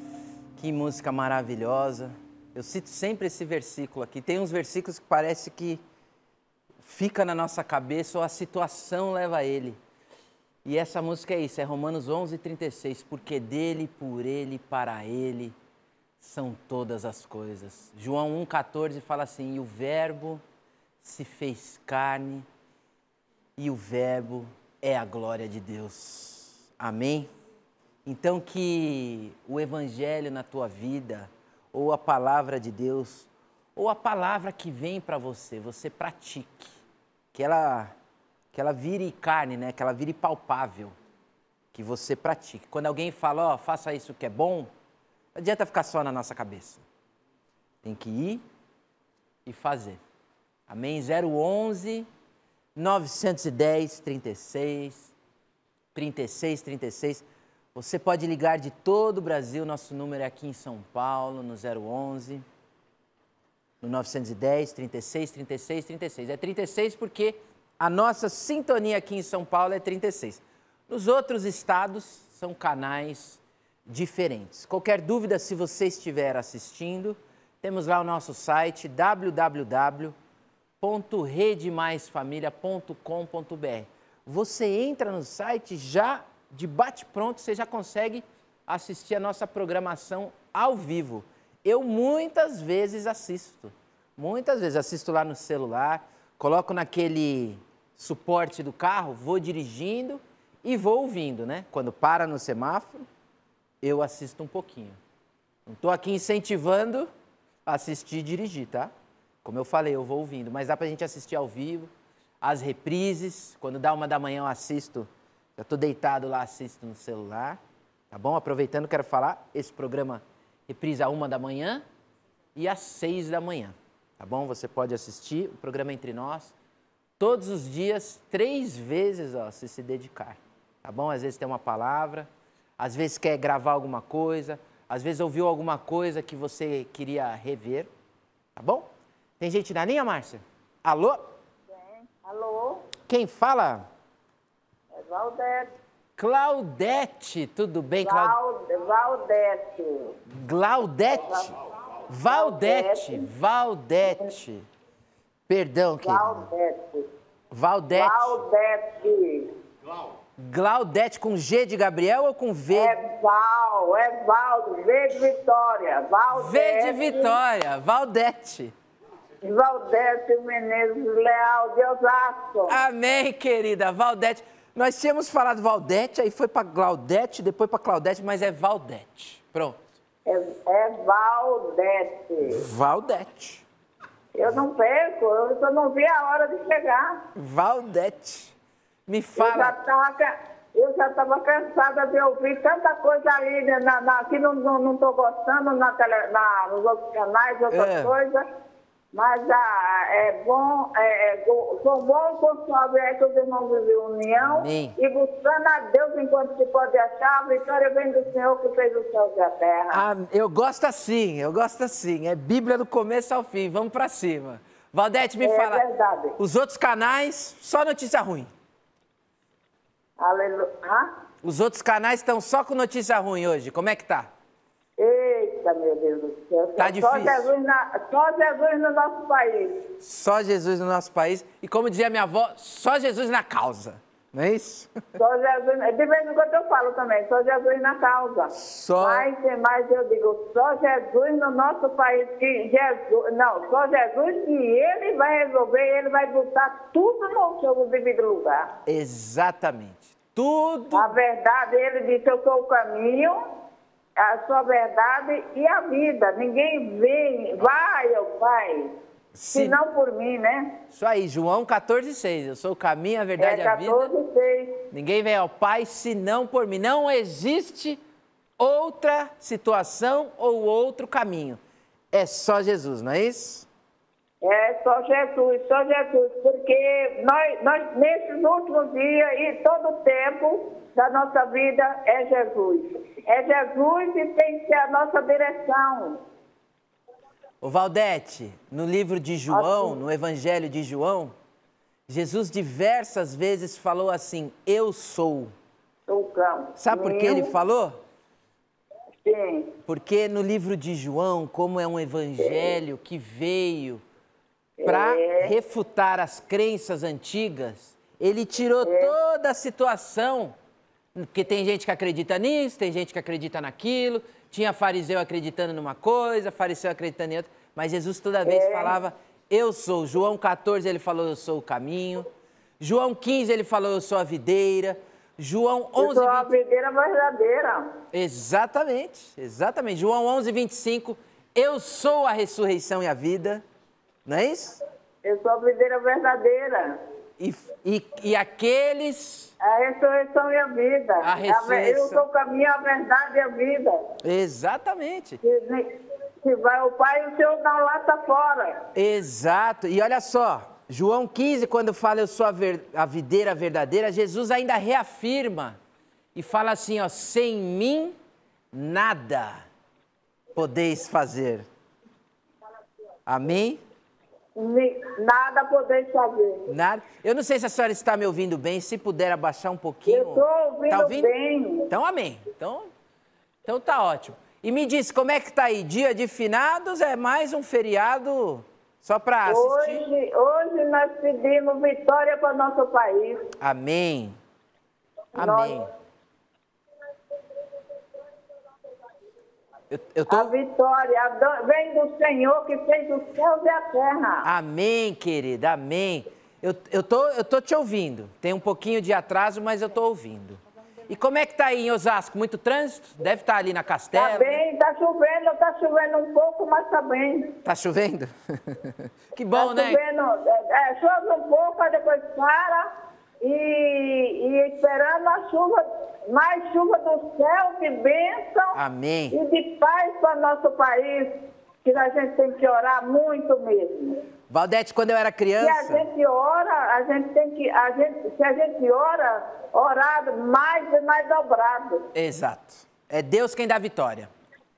Speaker 2: Que música maravilhosa. Eu cito sempre esse versículo aqui. Tem uns versículos que parece que fica na nossa cabeça ou a situação leva a ele. E essa música é isso, é Romanos onze, trinta e seis. Porque dele, por ele, para ele são todas as coisas. João um, quatorze fala assim, e o verbo se fez carne e o verbo é a glória de Deus. Amém? Então que o evangelho na tua vida, ou a palavra de Deus, ou a palavra que vem para você, você pratique. Que ela, que ela vire carne, né? Que ela vire palpável. Que você pratique. Quando alguém fala, ó, oh, faça isso que é bom, não adianta ficar só na nossa cabeça. Tem que ir e fazer. Amém? zero onze, novecentos e dez, trinta e seis, trinta e seis, trinta e seis. Você pode ligar de todo o Brasil, nosso número é aqui em São Paulo, no zero onze, no novecentos e dez, trinta e seis, trinta e seis, trinta e seis. É trinta e seis porque a nossa sintonia aqui em São Paulo é trinta e seis. Nos outros estados são canais diferentes. Qualquer dúvida, se você estiver assistindo, temos lá o nosso site w w w ponto rede mais família ponto com ponto b r. Você entra no site, já de bate-pronto, você já consegue assistir a nossa programação ao vivo. Eu muitas vezes assisto, muitas vezes assisto lá no celular, coloco naquele suporte do carro, vou dirigindo e vou ouvindo, né? Quando para no semáforo, eu assisto um pouquinho. Não estou aqui incentivando a assistir e dirigir, tá? Como eu falei, eu vou ouvindo, mas dá pra gente assistir ao vivo, as reprises, quando dá uma da manhã eu assisto, já estou deitado lá, assisto no celular, tá bom? Aproveitando, quero falar, esse programa reprisa uma da manhã e às seis da manhã, tá bom? Você pode assistir o programa Entre Nós todos os dias, três vezes, ó, se se dedicar, tá bom? Às vezes tem uma palavra, às vezes quer gravar alguma coisa, às vezes ouviu alguma coisa que você queria rever, tá bom? Tem gente na linha, Márcia? Alô?
Speaker 5: Tem. Alô?
Speaker 2: Quem fala?
Speaker 5: É Valdete.
Speaker 2: Claudete, tudo bem, Claudete?
Speaker 5: Valdete.
Speaker 2: Glaudete? Valdete, Valdete. Perdão, querido.
Speaker 5: Valdete.
Speaker 2: Valdete.
Speaker 5: Valdete.
Speaker 2: Glaudete com G de Gabriel ou com V?
Speaker 5: É Val, é Val, V de Vitória. Valdete.
Speaker 2: V de Vitória, Valdete.
Speaker 5: Valdete Menezes Leal de Osasco.
Speaker 2: Amém, querida, Valdete. Nós tínhamos falado Valdete, aí foi para Glaudete, depois para Claudete, mas é Valdete. Pronto.
Speaker 5: É, é Valdete.
Speaker 2: Valdete.
Speaker 5: Eu não perco, eu só não vi a hora de chegar.
Speaker 2: Valdete. Me
Speaker 5: Eu já
Speaker 2: fala.
Speaker 5: estava eu já estava cansada de ouvir tanta coisa ali, né, na, na, que não estou não, não gostando na tele, na, nos outros canais, outras
Speaker 2: É.
Speaker 5: coisas. Mas ah, é bom, é, é, go- sou bom consolável é que os irmãos vivem união.
Speaker 2: Amém.
Speaker 5: E buscando a Deus enquanto se pode achar, a vitória vem do Senhor que fez o céu e a terra.
Speaker 2: Ah, eu gosto assim, eu gosto assim. É Bíblia do começo ao fim, vamos para cima. Valdete, me
Speaker 5: É
Speaker 2: fala.
Speaker 5: verdade.
Speaker 2: Os outros canais, só notícia ruim.
Speaker 5: Aleluia. Hã?
Speaker 2: Os outros canais estão só com notícia ruim hoje. Como é que tá?
Speaker 5: Eita, meu Deus do céu.
Speaker 2: Tá
Speaker 5: só
Speaker 2: difícil.
Speaker 5: Jesus, na, só Jesus no nosso país.
Speaker 2: Só Jesus no nosso país. E como dizia minha avó, só Jesus na causa. Não é isso?
Speaker 5: Só Jesus, de vez em quando eu falo também, só Jesus na causa.
Speaker 2: Só-
Speaker 5: Mas, mas eu digo, só Jesus no nosso país, que Jesus, não, só Jesus que ele vai resolver, ele vai botar tudo no seu devido lugar.
Speaker 2: Exatamente. Tudo.
Speaker 5: A verdade, ele disse, eu sou o caminho, a sua verdade e a vida. Ninguém vem, vai ao Pai,
Speaker 2: Se-
Speaker 5: se não por mim, né?
Speaker 2: Isso aí, João quatorze, seis. Eu sou o caminho, a verdade
Speaker 5: É
Speaker 2: e a vida.
Speaker 5: quatorze, seis.
Speaker 2: Ninguém vem ao Pai senão por mim. Não existe outra situação ou outro caminho. É só Jesus, não é isso?
Speaker 5: É só Jesus, só Jesus, porque nós, nós nesses últimos dias e todo o tempo da nossa vida é Jesus. É Jesus e tem que ser a nossa direção.
Speaker 2: Ô Valdete, no livro de João,
Speaker 5: Assim.
Speaker 2: no Evangelho de João, Jesus diversas vezes falou assim, eu sou.
Speaker 5: O cão.
Speaker 2: Sabe por que ele
Speaker 5: Meu,
Speaker 2: falou?
Speaker 5: Sim.
Speaker 2: Porque no livro de João, como é um evangelho que veio para
Speaker 5: É.
Speaker 2: refutar as crenças antigas, ele tirou toda a situação, porque tem gente que acredita nisso, tem gente que acredita naquilo, tinha fariseu acreditando numa coisa, fariseu acreditando em outra, mas Jesus toda vez
Speaker 5: É.
Speaker 2: falava, eu sou. João quatorze ele falou, eu sou o caminho. João quinze ele falou, eu sou a videira. João
Speaker 5: Eu
Speaker 2: onze,
Speaker 5: sou a
Speaker 2: vinte...
Speaker 5: videira verdadeira.
Speaker 2: Exatamente, exatamente. João onze, vinte e cinco, eu sou a ressurreição e a vida, não é isso?
Speaker 5: Eu sou a videira verdadeira.
Speaker 2: E, e, e aqueles...
Speaker 5: A ressurreição e a vida.
Speaker 2: A
Speaker 5: ve-
Speaker 2: ressurreição.
Speaker 5: Eu sou o caminho, a verdade e a vida.
Speaker 2: Exatamente,
Speaker 5: Se, se vai o Pai, o Senhor não lá está fora.
Speaker 2: exato. E olha só, João quinze, quando fala eu sou a, ver, a videira verdadeira, Jesus ainda reafirma e fala assim, ó, sem mim nada podeis fazer. Amém?
Speaker 5: Nada podeis fazer.
Speaker 2: Nada. Eu não sei se a senhora está me ouvindo bem, se puder abaixar um pouquinho.
Speaker 5: Eu estou ouvindo,
Speaker 2: tá ouvindo
Speaker 5: bem.
Speaker 2: Então, amém. Então, então tá ótimo. E me diz, como é que tá aí? Dia de finados é mais um feriado só para assistir?
Speaker 5: Hoje, hoje nós pedimos vitória para o nosso país.
Speaker 2: Amém. Amém.
Speaker 5: Nós...
Speaker 2: Eu, eu tô...
Speaker 5: A vitória vem do Senhor que fez os céus e a terra.
Speaker 2: Amém, querida, amém. Eu, eu, tô, eu tô te ouvindo. Tem um pouquinho de atraso, mas eu tô ouvindo. E como é que tá aí em Osasco? Muito trânsito? Deve estar ali na Castela.
Speaker 5: Tá bem, tá chovendo, tá chovendo um pouco, mas tá bem.
Speaker 2: Tá chovendo? Que bom,
Speaker 5: tá
Speaker 2: né?
Speaker 5: Chovendo, é, chove um pouco, aí depois para. E, e esperando a chuva, mais chuva do céu, de bênção.
Speaker 2: Amém.
Speaker 5: E de paz para o nosso país, que a gente tem que orar muito mesmo.
Speaker 2: Valdete, quando eu era criança...
Speaker 5: Se a gente ora, a gente tem que... A gente, se a gente ora, orar mais e mais dobrado.
Speaker 2: Exato. É Deus quem dá vitória.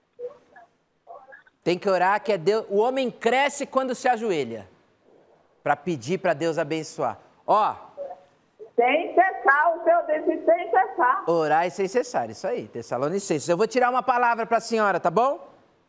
Speaker 2: Tem que orar que é Deus... O homem cresce quando se ajoelha. Para pedir para Deus abençoar. Ó...
Speaker 5: Sem cessar, o Senhor disse sem cessar.
Speaker 2: Orar e sem cessar, isso aí, Tessalonicenses. Eu vou tirar uma palavra para a senhora, tá bom?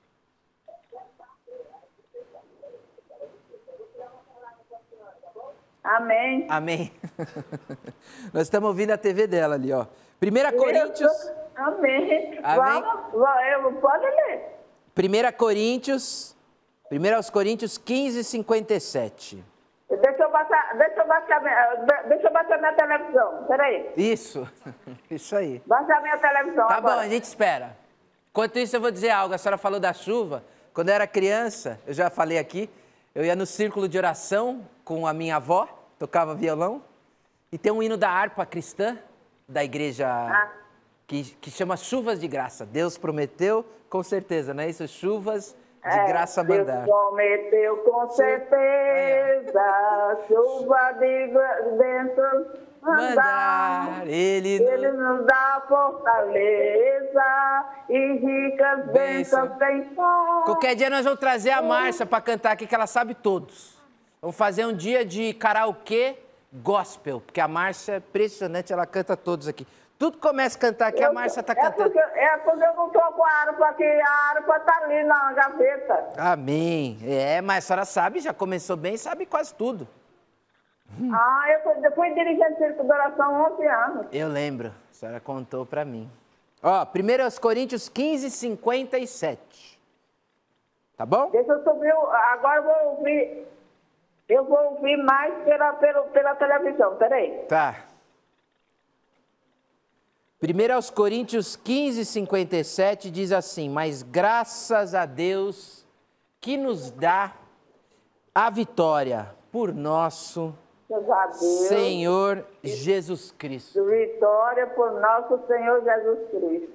Speaker 5: Amém.
Speaker 2: Amém. Nós estamos ouvindo a T V dela ali, ó. primeira Coríntios...
Speaker 5: Amém.
Speaker 2: Amém.
Speaker 5: Vamos, pode ler.
Speaker 2: primeira Coríntios... primeira Coríntios quinze, cinquenta e sete.
Speaker 5: Deixa eu baixar, deixa eu baixar, deixa eu baixar minha televisão, peraí.
Speaker 2: Isso, isso aí.
Speaker 5: Baixar minha televisão
Speaker 2: Tá
Speaker 5: agora.
Speaker 2: bom, a gente espera. Enquanto isso, eu vou dizer algo. A senhora falou da chuva. Quando eu era criança, eu já falei aqui, eu ia no círculo de oração com a minha avó, tocava violão, e tem um hino da harpa cristã, da igreja,
Speaker 5: ah.
Speaker 2: que, que chama Chuvas de Graça. Deus prometeu, com certeza, não é isso? Chuvas de
Speaker 5: é,
Speaker 2: graça mandar.
Speaker 5: Deus prometeu com certeza, chuva de bênçãos mandar.
Speaker 2: Ele,
Speaker 5: Ele nos dá fortaleza e ricas bênçãos sem par.
Speaker 2: Qualquer dia nós vamos trazer a Márcia para cantar aqui, que ela sabe todos. Vamos fazer um dia de karaokê gospel, porque a Márcia é impressionante, ela canta todos aqui. Tudo começa a cantar aqui,
Speaker 5: eu,
Speaker 2: a Márcia está
Speaker 5: é
Speaker 2: cantando.
Speaker 5: Porque, é porque eu não estou com a harpa aqui, a harpa está ali na gaveta.
Speaker 2: Amém. É, mas a senhora sabe, já começou bem, sabe quase tudo.
Speaker 5: Hum. Ah, eu fui, eu fui dirigente de círculo de oração há onze anos.
Speaker 2: Eu lembro, a senhora contou para mim. Ó, primeira Coríntios quinze, cinquenta e sete. Tá bom?
Speaker 5: Deixa eu subir, agora eu vou ouvir, eu vou ouvir mais pela, pela, pela televisão, peraí.
Speaker 2: Tá. primeira Coríntios quinze, cinquenta e sete diz assim, mas graças a Deus que nos dá a vitória por nosso Senhor Jesus Cristo.
Speaker 5: Vitória por nosso Senhor Jesus Cristo.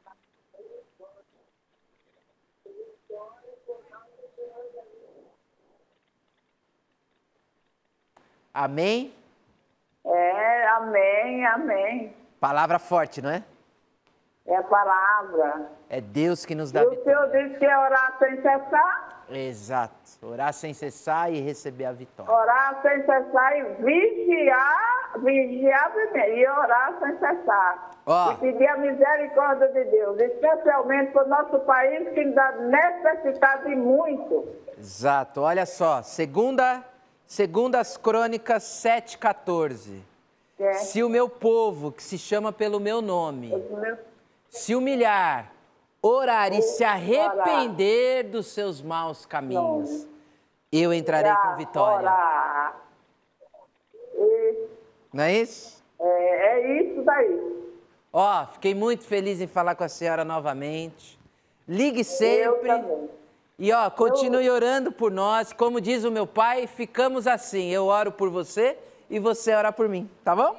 Speaker 2: Amém?
Speaker 5: É, amém, amém.
Speaker 2: Palavra forte, não é?
Speaker 5: É a palavra.
Speaker 2: É Deus que nos dá
Speaker 5: E
Speaker 2: a vitória.
Speaker 5: o Senhor disse que é orar sem cessar?
Speaker 2: Exato. Orar sem cessar e receber a vitória.
Speaker 5: Orar sem cessar e vigiar, vigiar primeiro, e orar sem cessar.
Speaker 2: Ó.
Speaker 5: E pedir a misericórdia de Deus, especialmente para o nosso país que ainda necessita de muito.
Speaker 2: Exato. Olha só, segunda, segunda as Crônicas sete, quatorze.
Speaker 5: É.
Speaker 2: Se o meu povo, que se chama pelo meu nome,
Speaker 5: Meu...
Speaker 2: se humilhar, orar e se arrepender dos seus maus caminhos, eu entrarei com vitória.
Speaker 5: Orar. E,
Speaker 2: Não é isso?
Speaker 5: é, é isso daí.
Speaker 2: Ó, fiquei muito feliz em falar com a senhora novamente. Ligue sempre.
Speaker 5: Eu também.
Speaker 2: E ó, continue orando por nós. Como diz o meu pai, ficamos assim. Eu oro por você e você ora por mim, tá bom?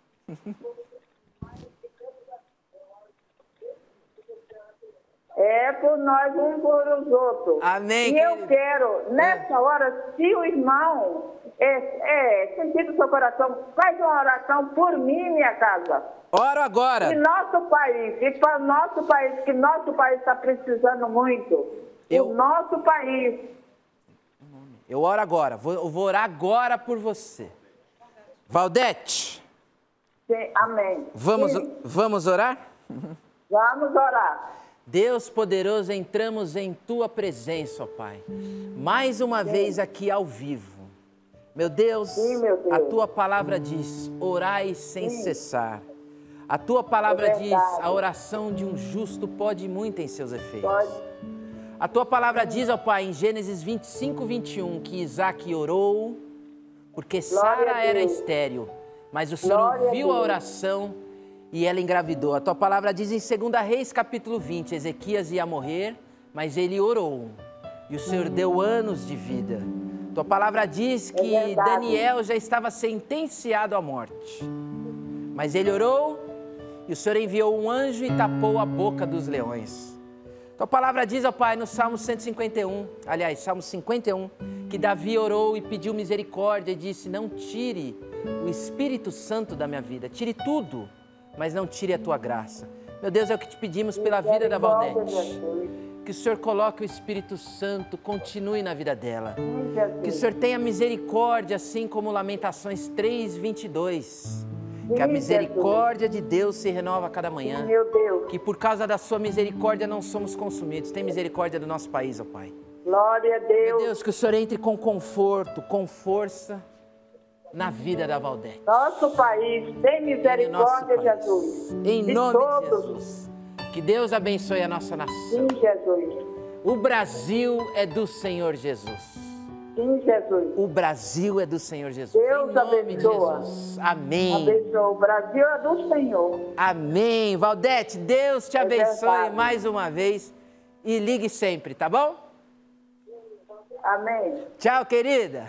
Speaker 5: É por nós um por os outros.
Speaker 2: Amém,
Speaker 5: E eu
Speaker 2: querido.
Speaker 5: quero, nessa hora, se o irmão, é, é, sentir o seu coração. Faz uma oração por mim e minha casa.
Speaker 2: Oro agora.
Speaker 5: E nosso país, e para o nosso país, que nosso país está precisando muito.
Speaker 2: Eu-
Speaker 5: O nosso país.
Speaker 2: Eu oro agora. Vou, eu vou orar agora por você. Valdete,
Speaker 5: Sim, amém.
Speaker 2: vamos,
Speaker 5: Sim,
Speaker 2: vamos orar?
Speaker 5: vamos orar.
Speaker 2: Deus poderoso, entramos em Tua presença, ó Pai. Mais uma vez aqui ao vivo. Meu Deus,
Speaker 5: Sim, meu Deus.
Speaker 2: a Tua palavra diz, orai sem
Speaker 5: Sim.
Speaker 2: cessar. A Tua palavra
Speaker 5: É
Speaker 2: diz,
Speaker 5: verdade.
Speaker 2: a oração de um justo pode muito em seus efeitos.
Speaker 5: Pode.
Speaker 2: A Tua palavra diz, ó Pai, em Gênesis vinte e cinco, vinte e um, que Isaac orou, porque
Speaker 5: Glória a
Speaker 2: Sara era
Speaker 5: Deus.
Speaker 2: estéril, mas o Senhor
Speaker 5: Glória a
Speaker 2: ouviu a
Speaker 5: Deus.
Speaker 2: oração e ela engravidou. A Tua palavra diz em segunda Reis, capítulo vinte, Ezequias ia morrer, mas ele orou, e o Senhor deu anos de vida. Tua palavra diz que
Speaker 5: verdade.
Speaker 2: Daniel já estava sentenciado à morte, mas ele orou, e o Senhor enviou um anjo e tapou a boca dos leões. Tua palavra diz, ó Pai, no Salmo cento e cinquenta e um, aliás, Salmo cinquenta e um, que Davi orou e pediu misericórdia e disse, não tire o Espírito Santo da minha vida, tire tudo, mas não tire a Tua graça. Meu Deus, é o que te pedimos pela vida da
Speaker 5: Misericórdia,
Speaker 2: Valdete.
Speaker 5: Jesus.
Speaker 2: Que o Senhor coloque o Espírito Santo, continue na vida dela.
Speaker 5: Sim, Jesus.
Speaker 2: Que o Senhor tenha misericórdia, assim como Lamentações três, vinte e dois. Que a
Speaker 5: Sim,
Speaker 2: misericórdia de Deus se renova a cada manhã.
Speaker 5: Meu Deus.
Speaker 2: Que por causa da sua misericórdia não somos consumidos. Tem misericórdia do nosso país, ó Pai.
Speaker 5: Glória a
Speaker 2: Meu
Speaker 5: Deus.
Speaker 2: Deus, que o Senhor entre com conforto, com força na vida da Valdete.
Speaker 5: Nosso país, tem
Speaker 2: Em nosso
Speaker 5: misericórdia,
Speaker 2: país.
Speaker 5: Jesus.
Speaker 2: Em
Speaker 5: De
Speaker 2: nome de
Speaker 5: todos.
Speaker 2: Jesus. Que Deus abençoe a nossa nação.
Speaker 5: Sim, Jesus.
Speaker 2: O Brasil é do Senhor Jesus.
Speaker 5: Sim, Jesus.
Speaker 2: O Brasil é do Senhor Jesus.
Speaker 5: Deus
Speaker 2: Em nome
Speaker 5: abençoa.
Speaker 2: de Jesus. Amém.
Speaker 5: Abençoa. O Brasil é do Senhor.
Speaker 2: Amém. Valdete, Deus te
Speaker 5: É
Speaker 2: abençoe
Speaker 5: verdade.
Speaker 2: mais uma vez. E ligue sempre, tá bom?
Speaker 5: Amém.
Speaker 2: Tchau, querida.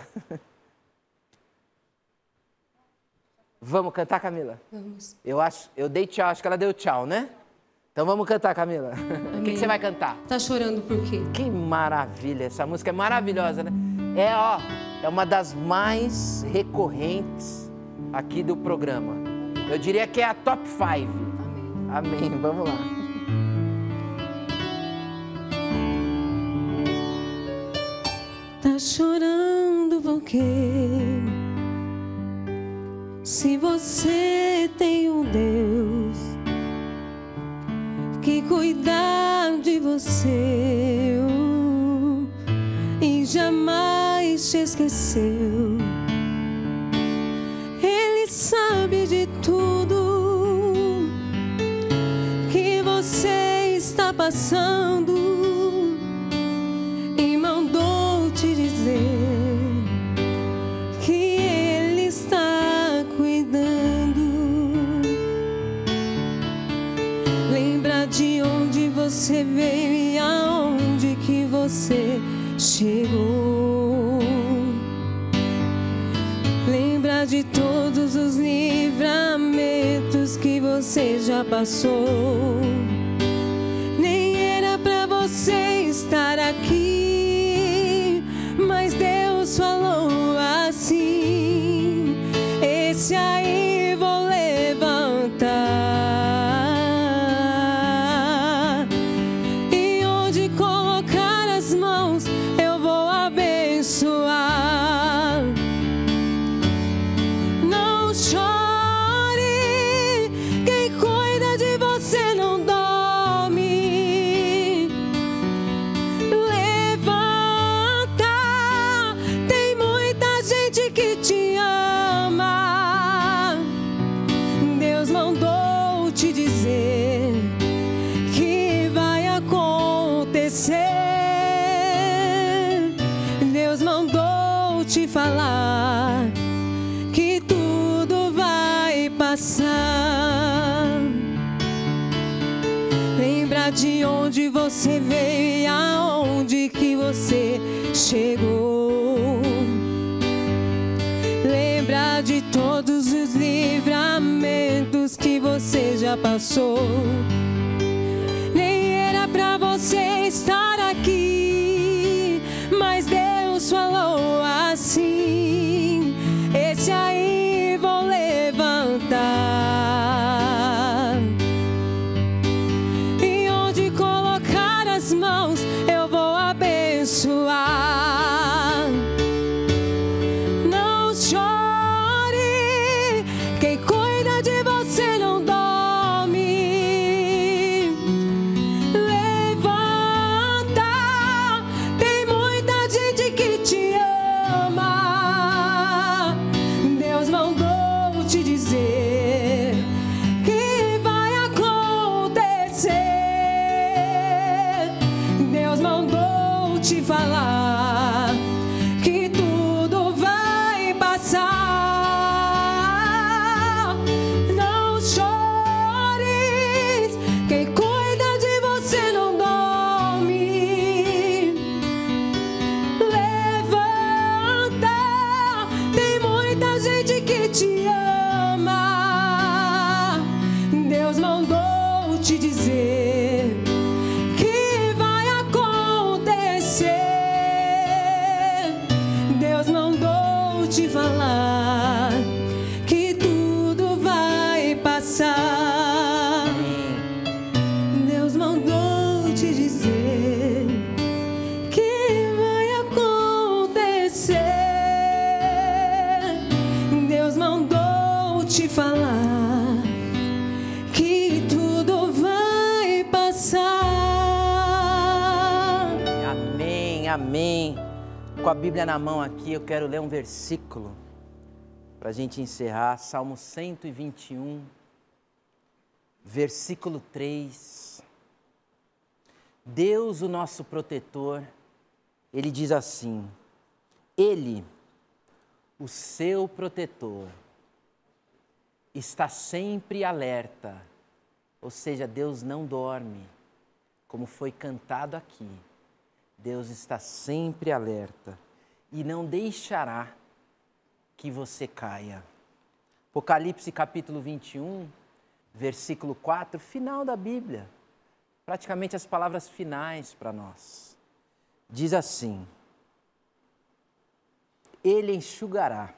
Speaker 2: Vamos cantar, Camila?
Speaker 1: Vamos.
Speaker 2: Eu acho, eu dei tchau, acho que ela deu tchau, né? Então vamos cantar, Camila. O que, que você vai cantar?
Speaker 1: Tá chorando por quê?
Speaker 2: Que maravilha, essa música é maravilhosa, né? É, ó, é uma das mais recorrentes aqui do programa. Eu diria que é a top five. Amém, vamos lá.
Speaker 1: Tá chorando por quê? Se você tem um Deus que cuida de você e jamais te esqueceu, Ele sabe de tudo que você está passando e mandou te dizer que Ele está cuidando. Lembra de onde você veio e aonde que você chegou. Lembra de todos os livramentos que você já passou. Nem era pra você estar aqui, mas Deus falou assim: esse aí vou levantar, e onde colocar as mãos eu vou abençoar. Não chore, quem cuida de você não dorme. Levanta, tem muita gente que te ama. Deus mandou te dizer que vai acontecer. Deus mandou te falar que tudo vai passar. Lembra de onde você veio e aonde que você chegou. Lembra de todos os livramentos que você já passou. Nem era pra você estar aqui, mas Deus falou assim: mandou te falar que tudo vai passar. Não chores, quem cuida de você não dorme. Levanta, tem muita gente que te ama. Deus mandou te dizer que vai acontecer. Deus mandou te falar que tudo vai passar. Deus mandou te dizer que vai acontecer. Deus mandou te falar que tudo vai passar.
Speaker 2: Amém, amém. Com a Bíblia na mão aqui, eu quero ler um versículo para a gente encerrar. Salmo cento e vinte e um, versículo três. Deus, o nosso protetor, Ele diz assim: Ele, o seu protetor, está sempre alerta. Ou seja, Deus não dorme, como foi cantado aqui. Deus está sempre alerta e não deixará que você caia. Apocalipse capítulo vinte e um, versículo quatro, final da Bíblia. Praticamente as palavras finais para nós. Diz assim: Ele enxugará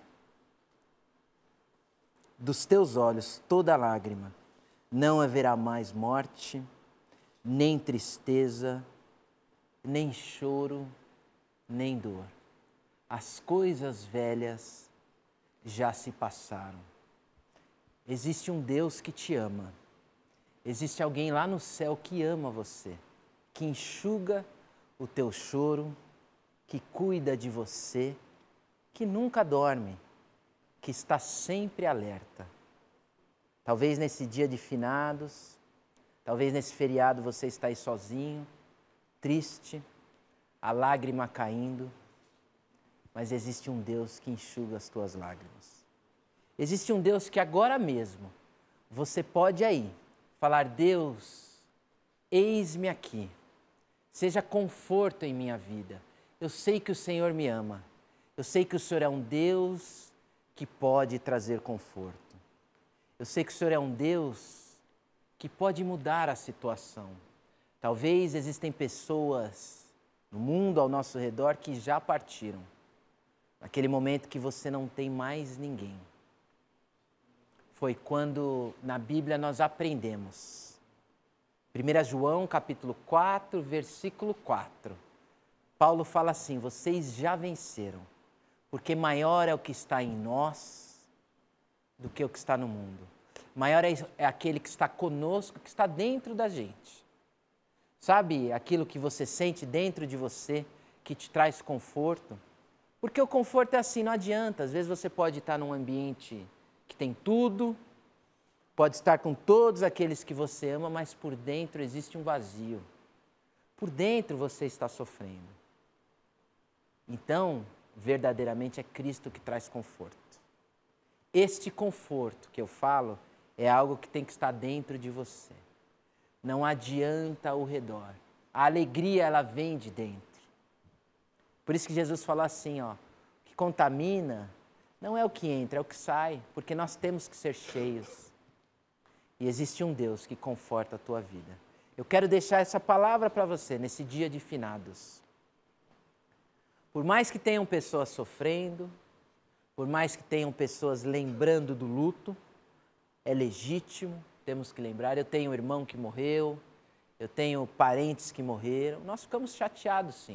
Speaker 2: dos teus olhos toda lágrima. Não haverá mais morte, nem tristeza, nem choro, nem dor. As coisas velhas já se passaram. Existe um Deus que te ama. Existe alguém lá no céu que ama você, que enxuga o teu choro, que cuida de você, que nunca dorme, que está sempre alerta. Talvez nesse dia de finados, talvez nesse feriado você está aí sozinho, triste, a lágrima caindo, mas existe um Deus que enxuga as tuas lágrimas. Existe um Deus que agora mesmo você pode aí falar: Deus, eis-me aqui, seja conforto em minha vida. Eu sei que o Senhor me ama, eu sei que o Senhor é um Deus que pode trazer conforto. Eu sei que o Senhor é um Deus que pode mudar a situação. Talvez existem pessoas no mundo ao nosso redor que já partiram. Naquele momento que você não tem mais ninguém. Foi quando na Bíblia nós aprendemos. primeiro João capítulo quatro, versículo quatro. Paulo fala assim: vocês já venceram, porque maior é o que está em nós do que o que está no mundo. Maior é, é aquele que está conosco, que está dentro da gente. Sabe aquilo que você sente dentro de você, que te traz conforto? Porque o conforto é assim, não adianta. Às vezes você pode estar num ambiente que tem tudo, pode estar com todos aqueles que você ama, mas por dentro existe um vazio. Por dentro você está sofrendo. Então, verdadeiramente é Cristo que traz conforto. Este conforto que eu falo é algo que tem que estar dentro de você. Não adianta ao redor. A alegria, ela vem de dentro. Por isso que Jesus falou assim, ó, o que contamina não é o que entra, é o que sai, porque nós temos que ser cheios. E existe um Deus que conforta a tua vida. Eu quero deixar essa palavra para você nesse dia de finados. Por mais que tenham pessoas sofrendo, por mais que tenham pessoas lembrando do luto, é legítimo, temos que lembrar. Eu tenho um irmão que morreu, eu tenho parentes que morreram, nós ficamos chateados sim.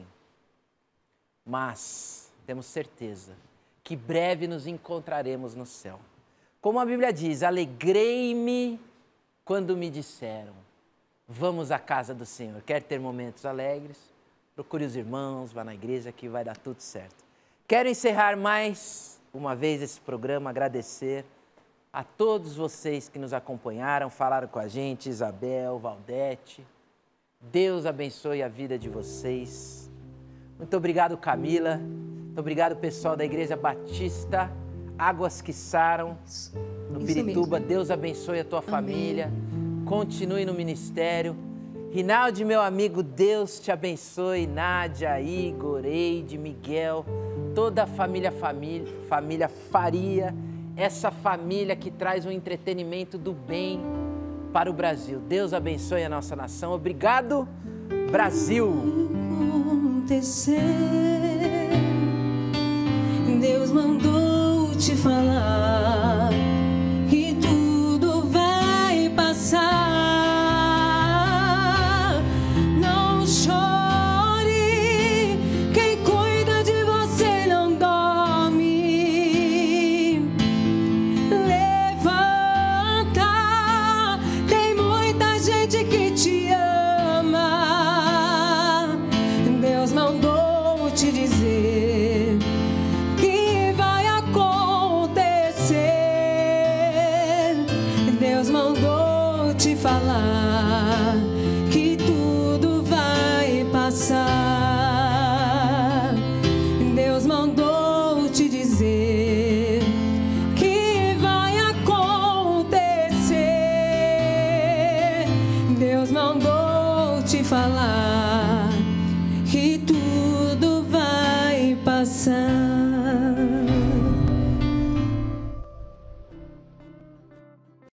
Speaker 2: Mas temos certeza que breve nos encontraremos no céu. Como a Bíblia diz, alegrei-me quando me disseram, vamos à casa do Senhor. Quer ter momentos alegres? Procure os irmãos, vá na igreja que vai dar tudo certo. Quero encerrar mais uma vez esse programa, agradecer a todos vocês que nos acompanharam, falaram com a gente, Isabel, Valdete. Deus abençoe a vida de vocês. Muito obrigado, Camila. Muito obrigado, pessoal da Igreja Batista Águas que Saram, no
Speaker 1: Isso
Speaker 2: Pirituba.
Speaker 1: mesmo.
Speaker 2: Deus abençoe a tua
Speaker 1: Amém.
Speaker 2: família. Continue no ministério. Rinaldi, meu amigo, Deus te abençoe. Nádia, Igor, Eide, Miguel, toda a família, família, família Faria, essa família que traz um entretenimento do bem para o Brasil. Deus abençoe a nossa nação. Obrigado, Brasil!
Speaker 1: Acontecer, Deus mandou te falar que tudo vai passar. Não chore, quem cuida de você não dorme. Levanta, tem muita gente que te ama. Deus mandou te dizer que vai acontecer. Deus mandou te falar que tudo vai passar. Deus mandou te dizer que vai acontecer. Deus mandou te falar